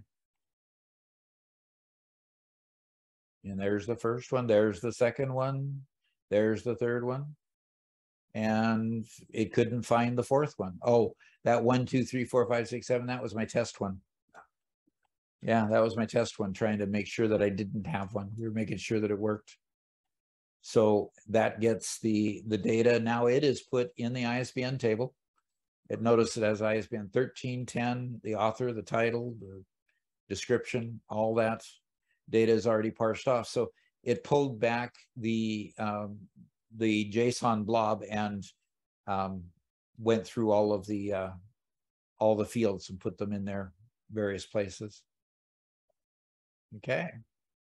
Speaker 3: And there's the first one. There's the second one. There's the third one. And it couldn't find the fourth one. Oh, that one, two, three, four, five, six, seven, that was my test one. Yeah, that was my test one, trying to make sure that I didn't have one. We were making sure that it worked. So that gets the, the data. Now it is put in the I S B N table. It noticed it as I S B N thirteen ten, the author, the title, the description, all that data is already parsed off. So it pulled back the um, the JSON blob and um, went through all of the uh, all the fields and put them in their various places. Okay.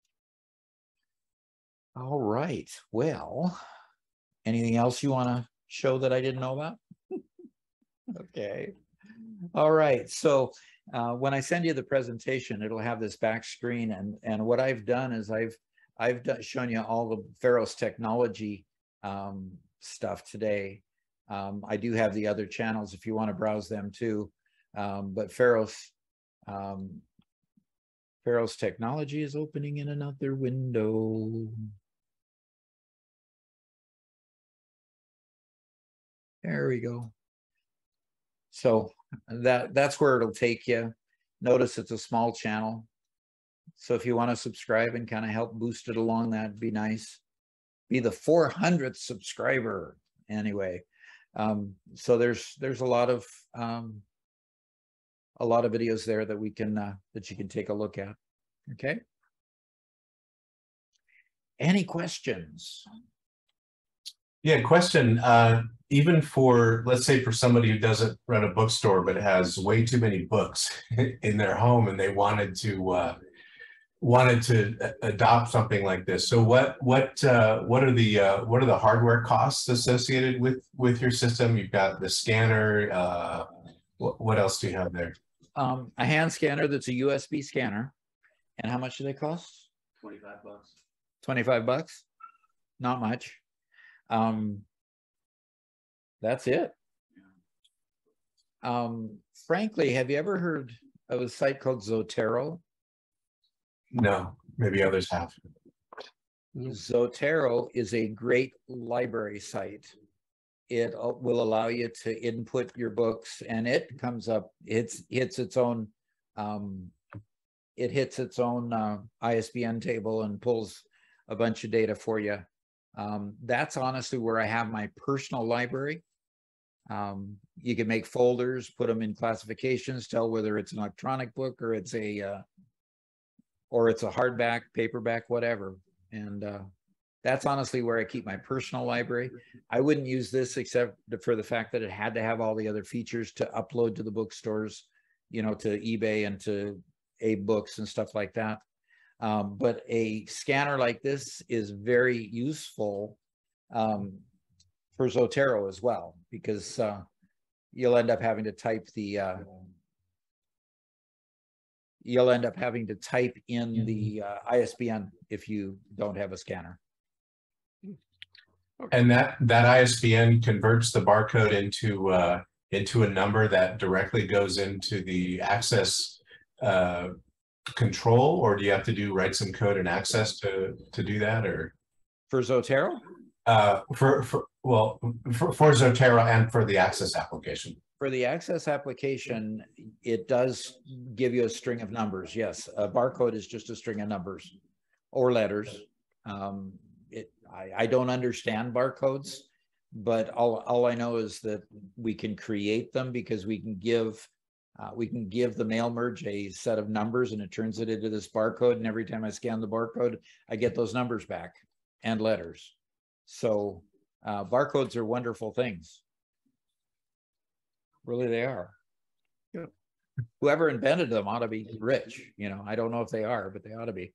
Speaker 3: All right. Well, anything else you want to show that I didn't know about? Okay. All right. So uh, when I send you the presentation, it'll have this back screen, and and what I've done is I've I've done, shown you all the Pharos Technology um, stuff today. Um, I do have the other channels if you want to browse them too, um, but Pharos um, Pharos Technology is opening in another window. There we go. So that that's where it'll take you. Notice it's a small channel. So if you want to subscribe and kind of help boost it along, that'd be nice. Be the four hundredth subscriber anyway. Um, so there's there's a lot of um, a lot of videos there that we can uh, that you can take a look at. Okay. Any questions?
Speaker 2: Yeah, question. Uh, even for, let's say for somebody who doesn't run a bookstore, but has way too many books in their home and they wanted to uh, wanted to adopt something like this. So what what uh, what are the uh, what are the hardware costs associated with with your system? You've got the scanner. Uh, what, what else do you have there?
Speaker 3: Um, a hand scanner that's a U S B scanner. And how much do they cost?
Speaker 4: Twenty-five bucks.
Speaker 3: twenty-five bucks? Not much. Um, that's it. Um, frankly, have you ever heard of a site called Zotero?
Speaker 2: No, maybe others have.
Speaker 3: Zotero is a great library site. It will allow you to input your books, and it comes up, it's hits its own um, it hits its own uh, I S B N table and pulls a bunch of data for you. Um, that's honestly where I have my personal library. Um, you can make folders, put them in classifications, tell whether it's an electronic book or it's a uh, or it's a hardback, paperback, whatever. And uh, that's honestly where I keep my personal library. I wouldn't use this except for the fact that it had to have all the other features to upload to the bookstores, you know, to eBay and to A books and stuff like that. Um, but a scanner like this is very useful um, for Zotero as well, because uh, you'll end up having to type the uh, you'll end up having to type in the uh, I S B N if you don't have a scanner.
Speaker 2: And that that I S B N converts the barcode into uh, into a number that directly goes into the access uh, control, or do you have to do write some code and access to to do that, or
Speaker 3: for Zotero?
Speaker 2: Uh, for for well for, for Zotero and for the access application.
Speaker 3: For the access application, it does give you a string of numbers. Yes, a barcode is just a string of numbers or letters. Um, it I, I don't understand barcodes, but all all I know is that we can create them because we can give. Uh, we can give the mail merge a set of numbers and it turns it into this barcode. And every time I scan the barcode, I get those numbers back and letters. So uh, barcodes are wonderful things. Really, they are.
Speaker 1: Yeah.
Speaker 3: Whoever invented them ought to be rich. You know, I don't know if they are, but they ought to be.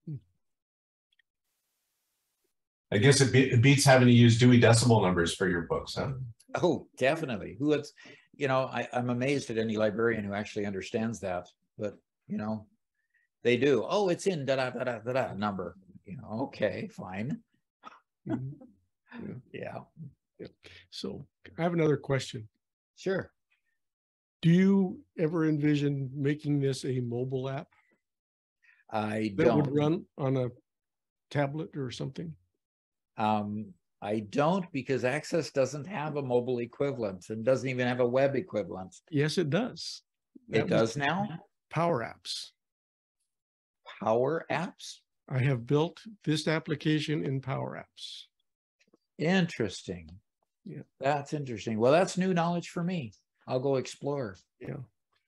Speaker 2: I guess it, be, it beats having to use Dewey Decimal numbers for your books, huh?
Speaker 3: Oh, definitely. Who it's, you know, I, I'm amazed at any librarian who actually understands that. But, you know, they do. Oh, it's in da da da da da, da number. You know, okay, fine.
Speaker 1: Mm-hmm.
Speaker 3: Yeah.
Speaker 1: Yeah. So I have another question.
Speaker 3: Sure.
Speaker 1: Do you ever envision making this a mobile app
Speaker 3: I
Speaker 1: that
Speaker 3: don't.
Speaker 1: would run on a tablet or something?
Speaker 3: Um, I don't, because Access doesn't have a mobile equivalent and doesn't even have a web equivalent.
Speaker 1: Yes, it does.
Speaker 3: It
Speaker 1: That
Speaker 3: does
Speaker 1: was
Speaker 3: now?
Speaker 1: Power Apps.
Speaker 3: Power Apps?
Speaker 1: I have built this application in Power Apps.
Speaker 3: Interesting.
Speaker 1: Yeah.
Speaker 3: That's interesting. Well, that's new knowledge for me. I'll go explore.
Speaker 1: Yeah.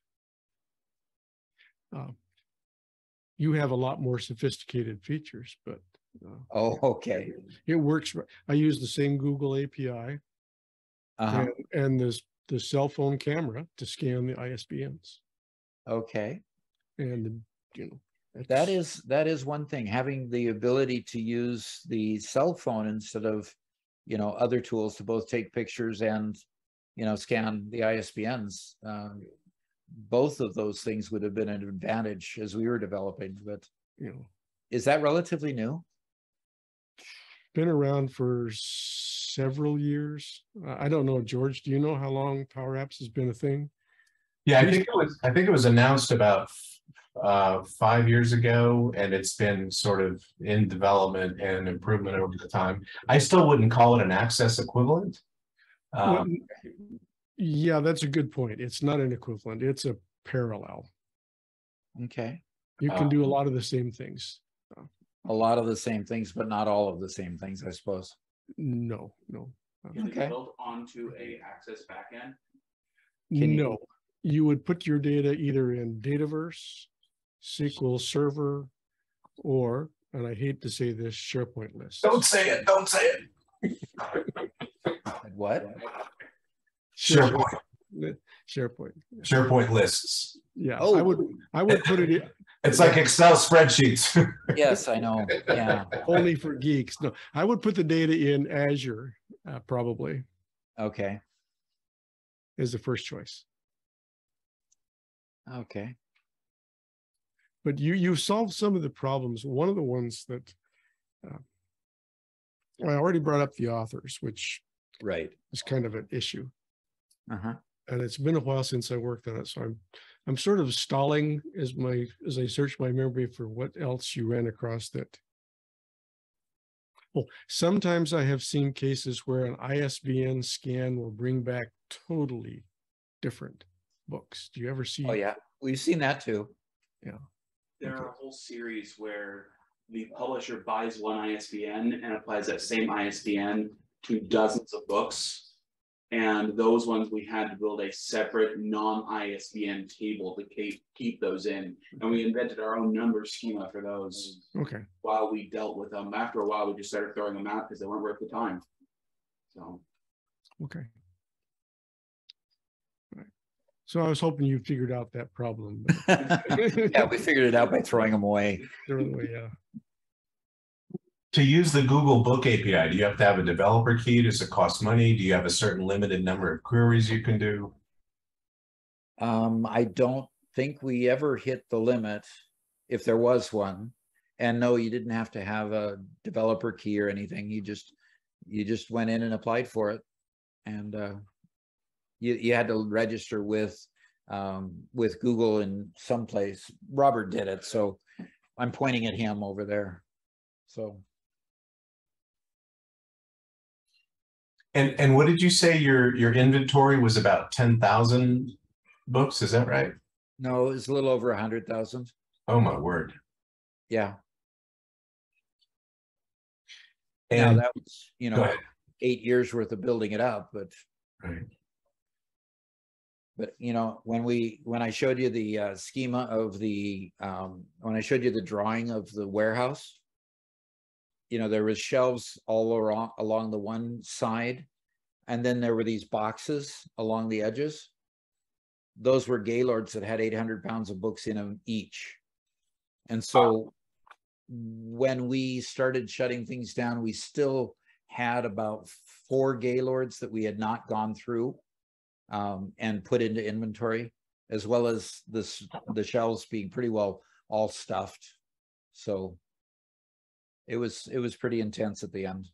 Speaker 1: Uh, you have a lot more sophisticated features, but uh,
Speaker 3: Oh, okay.
Speaker 1: it works. I use the same Google A P I
Speaker 3: Uh-huh.
Speaker 1: and, and this the cell phone camera to scan the I S B Ns.
Speaker 3: Okay.
Speaker 1: And you know
Speaker 3: That
Speaker 1: that's-
Speaker 3: is that is one thing. Having the ability to use the cell phone instead of, you know, other tools to both take pictures and, you know, scan the I S B Ns. Um, both of those things would have been an advantage as we were developing. But
Speaker 1: you know
Speaker 3: is that relatively new?
Speaker 1: been around for several years. Uh, I don't know, George. Do you know how long Power Apps has been a thing?
Speaker 2: Yeah, I think it was. I think it was announced about uh, five years ago, and it's been sort of in development and improvement over the time. I still wouldn't call it an Access equivalent. Um,
Speaker 1: Well, yeah, that's a good point. It's not an equivalent. It's a parallel.
Speaker 3: Okay.
Speaker 1: You can
Speaker 2: Uh,
Speaker 1: do a lot of the same things.
Speaker 3: A lot of the same things, but not all of the same things, I suppose.
Speaker 1: No, no,
Speaker 4: Is it
Speaker 3: Okay.
Speaker 4: built onto a Access backend?
Speaker 3: Can you-
Speaker 1: no. You would put your data either in Dataverse, S Q L Server, or, and I hate to say this, SharePoint lists.
Speaker 2: don't say it. Don't say it.
Speaker 3: What?
Speaker 2: SharePoint,
Speaker 1: SharePoint.
Speaker 2: SharePoint lists.
Speaker 1: Yeah,
Speaker 3: Oh.
Speaker 1: I would, I would put it in,
Speaker 2: It's like Excel spreadsheets.
Speaker 3: Yes, I know. Yeah.
Speaker 1: only for geeks. No, I would put the data in Azure, uh, probably,
Speaker 3: Okay.
Speaker 1: as the first choice.
Speaker 3: Okay.
Speaker 1: But you, you solved some of the problems. One of the ones that, uh, I already brought up the authors, which
Speaker 3: Right.
Speaker 1: is kind of an issue.
Speaker 3: Uh-huh.
Speaker 1: And it's been a while since I worked on it. So I'm, I'm sort of stalling as my, as I search my memory for what else you ran across that. Well, sometimes I have seen cases where an I S B N scan will bring back totally different books. Do you ever see?
Speaker 3: Oh, yeah. We've seen that too.
Speaker 1: Yeah.
Speaker 4: There
Speaker 1: Okay.
Speaker 4: are a whole series where the publisher buys one I S B N and applies that same I S B N to dozens of books. And those ones we had to build a separate non-I S B N table to keep, keep those in. And we invented our own number schema for those
Speaker 1: Okay.
Speaker 4: while we dealt with them. After a while, we just started throwing them out because they weren't worth the time. So.
Speaker 1: Okay. Right. So I was hoping you figured out that problem. but-
Speaker 3: Yeah, we figured it out by throwing them away.
Speaker 1: They're in the way, yeah.
Speaker 2: To use the Google Book A P I, do you have to have a developer key? Does it cost money? Do you have a certain limited number of queries you can do?
Speaker 3: Um, I don't think we ever hit the limit, if there was one. And no, you didn't have to have a developer key or anything. You just you just went in and applied for it, and uh, you you had to register with um, with Google in some place. Robert did it, so I'm pointing at him over there. So.
Speaker 2: And and what did you say your your inventory was about ten thousand books? Is that right?
Speaker 3: No, it's a little over a hundred thousand.
Speaker 2: Oh my word!
Speaker 3: Yeah.
Speaker 2: And
Speaker 3: Now that was, you
Speaker 2: go
Speaker 3: know,
Speaker 2: ahead.
Speaker 3: eight years worth of building it up, but
Speaker 2: Right.
Speaker 3: but you know, when we when I showed you the uh, schema of the um, when I showed you the drawing of the warehouse, you know, there was shelves all around along the one side, and then there were these boxes along the edges. Those were Gaylords that had eight hundred pounds of books in them each. And so when we started shutting things down, we still had about four Gaylords that we had not gone through um, and put into inventory, as well as this the shelves being pretty well all stuffed. So it was it was pretty intense at the end.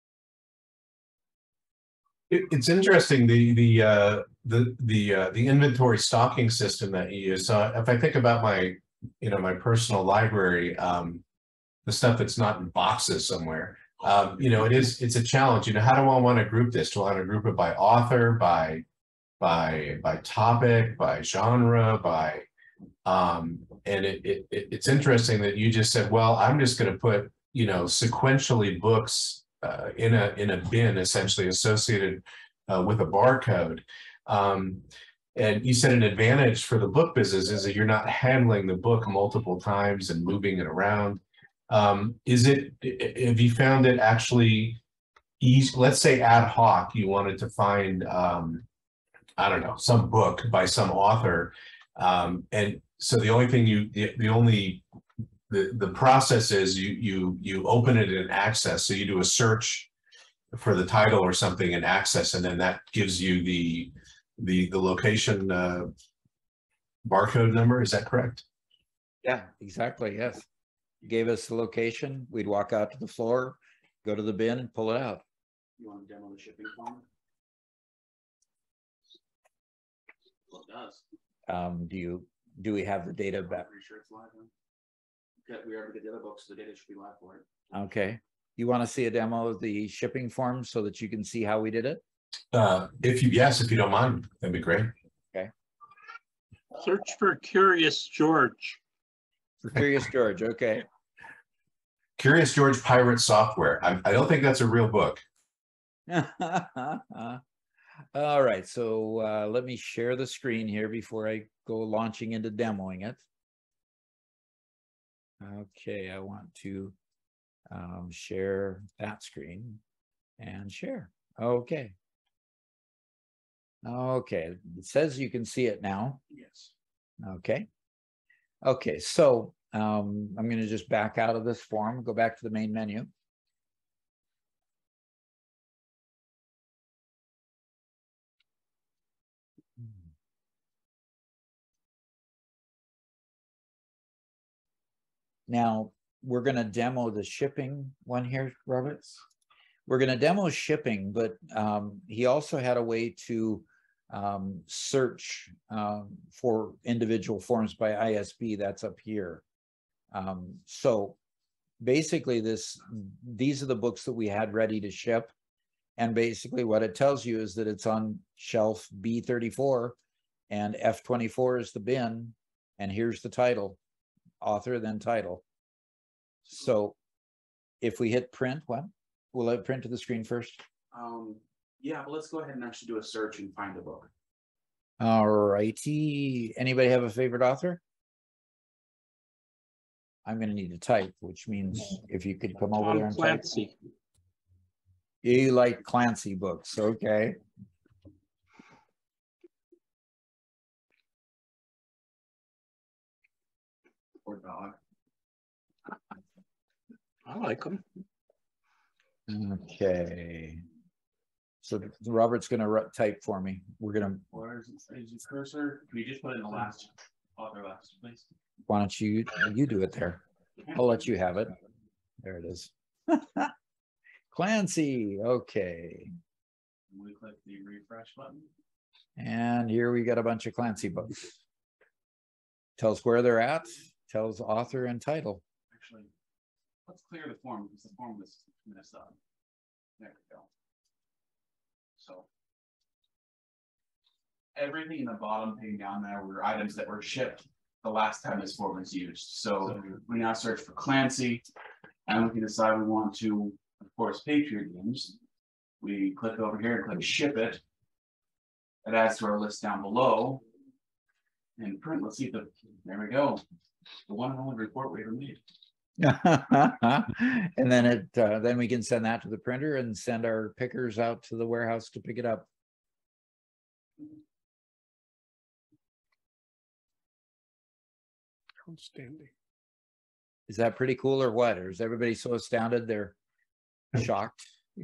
Speaker 2: It, it's interesting the the uh, the the uh, the inventory stocking system that you use. So if I think about my you know my personal library, um, the stuff that's not in boxes somewhere, um, you know, it is it's a challenge. You know, how do I want to group this? Do I want to group it by author, by by by topic, by genre, by um, and it, it it's interesting that you just said, well, I'm just going to put you know sequentially books uh, in a in a bin essentially associated uh, with a barcode. Um, and you said an advantage for the book business is that you're not handling the book multiple times and moving it around. Um, is it, have you found it actually easy? Let's say ad hoc, you wanted to find, um, I don't know, some book by some author. Um, and so the only thing you, the, the only, the, the process is you, you, you open it in Access. So you do a search for the title or something in Access, and then that gives you the, the, the location uh, barcode number. Is that correct?
Speaker 3: Yeah, exactly. Yes. Gave us the location. We'd walk out to the floor, go to the bin and pull it out.
Speaker 4: You want to demo the shipping form? Well, it does.
Speaker 3: Um, do you, do we have the data
Speaker 4: I'm
Speaker 3: back?
Speaker 4: pretty sure it's live. Huh? Okay, we already get the other books, the data should be live for it.
Speaker 3: Okay. You want to see a demo of the shipping form so that you can see how we did it?
Speaker 2: Uh, if you, yes, if you don't mind, that'd be great.
Speaker 3: Okay.
Speaker 5: Search for Curious George.
Speaker 3: For Curious George. Okay.
Speaker 2: Curious George Pirate Software. I, I don't think that's a real book.
Speaker 3: All right. So uh, let me share the screen here before I go launching into demoing it. Okay. I want to um, share that screen and share. Okay. Okay, it says you can see it now.
Speaker 4: Yes.
Speaker 3: Okay. Okay, so um, I'm going to just back out of this form, go back to the main menu. Now, we're going to demo the shipping one here, Robert. We're going to demo shipping, but um, he also had a way to um, search um, for individual forms by I S B. That's up here. Um, so basically, this these are the books that we had ready to ship. And basically what it tells you is that it's on shelf B thirty-four and F twenty-four is the bin. And here's the title, author, then title. So if we hit print, what? Will it print to the screen first?
Speaker 4: Um, yeah, but let's go ahead and actually do a search and find a book.
Speaker 3: All righty. Anybody have a favorite author? I'm going to need to type, which means if you could come over there and
Speaker 5: Clancy.
Speaker 3: type. You like Clancy books, okay.
Speaker 4: Or dog.
Speaker 5: I like them.
Speaker 3: Okay. So Robert's going to type for me. We're going to.
Speaker 4: Where's the cursor? Can you just put it in the last author last, please?
Speaker 3: Why don't you you do it there? I'll let you have it. There it is. Clancy. Okay.
Speaker 4: We click the refresh button.
Speaker 3: And here we got a bunch of Clancy books. Tells where they're at. Tells author and title.
Speaker 4: Actually, let's clear the form because the form was messed up. There we go. So everything in the bottom pane down there were items that were shipped the last time this form was used. So we now search for Clancy, and we can decide we want to, of course, Patriot Games. We click over here and click ship it. It adds to our list down below. And print, let's see if the, there we go. The one and only report we ever made.
Speaker 3: And then it uh, then we can send that to the printer and send our pickers out to the warehouse to pick it up.
Speaker 1: Outstanding.
Speaker 3: Is that pretty cool or what? Or is everybody so astounded they're shocked?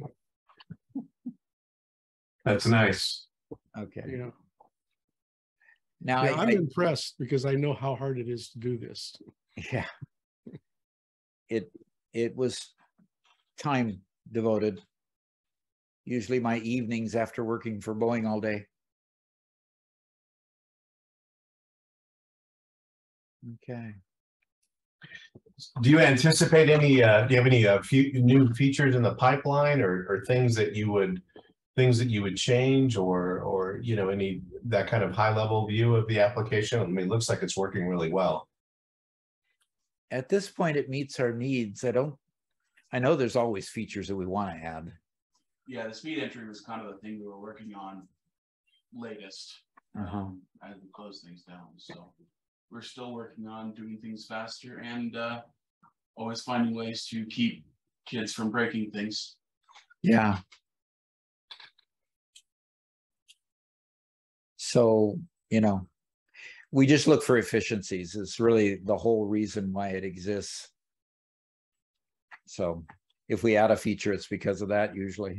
Speaker 2: That's nice.
Speaker 3: Okay.
Speaker 1: Yeah.
Speaker 3: Now
Speaker 1: Yeah,
Speaker 3: I,
Speaker 1: I'm
Speaker 3: I,
Speaker 1: impressed because I know how hard it is to do this.
Speaker 3: yeah. It it was time devoted. Usually my evenings after working for Boeing all day. Okay.
Speaker 2: Do you anticipate any, uh, do you have any uh, few new features in the pipeline or, or things that you would, things that you would change or, or, you know, any, that kind of high level view of the application? I mean, it looks like it's working really well.
Speaker 3: At this point, it meets our needs. I don't, I know there's always features that we want to add.
Speaker 4: Yeah, the speed entry was kind of the thing we were working on latest
Speaker 3: Uh-huh.
Speaker 4: um, as we close things down. So we're still working on doing things faster and uh, always finding ways to keep kids from breaking things.
Speaker 3: Yeah. So, you know, we just look for efficiencies. It's really the whole reason why it exists. So if we add a feature, it's because of that usually.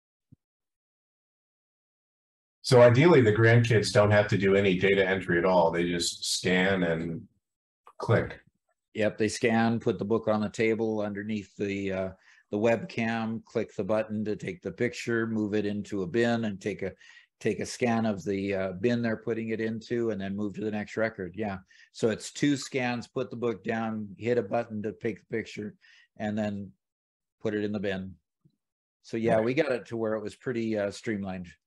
Speaker 2: So ideally, the grandkids don't have to do any data entry at all. They just scan and click.
Speaker 3: Yep, they scan, put the book on the table underneath the uh, the webcam, click the button to take the picture, move it into a bin, and take a take a scan of the uh, bin they're putting it into, and then move to the next record. Yeah, so it's two scans, put the book down, hit a button to take the picture, and then put it in the bin. So yeah, we got it to where it was pretty uh, streamlined.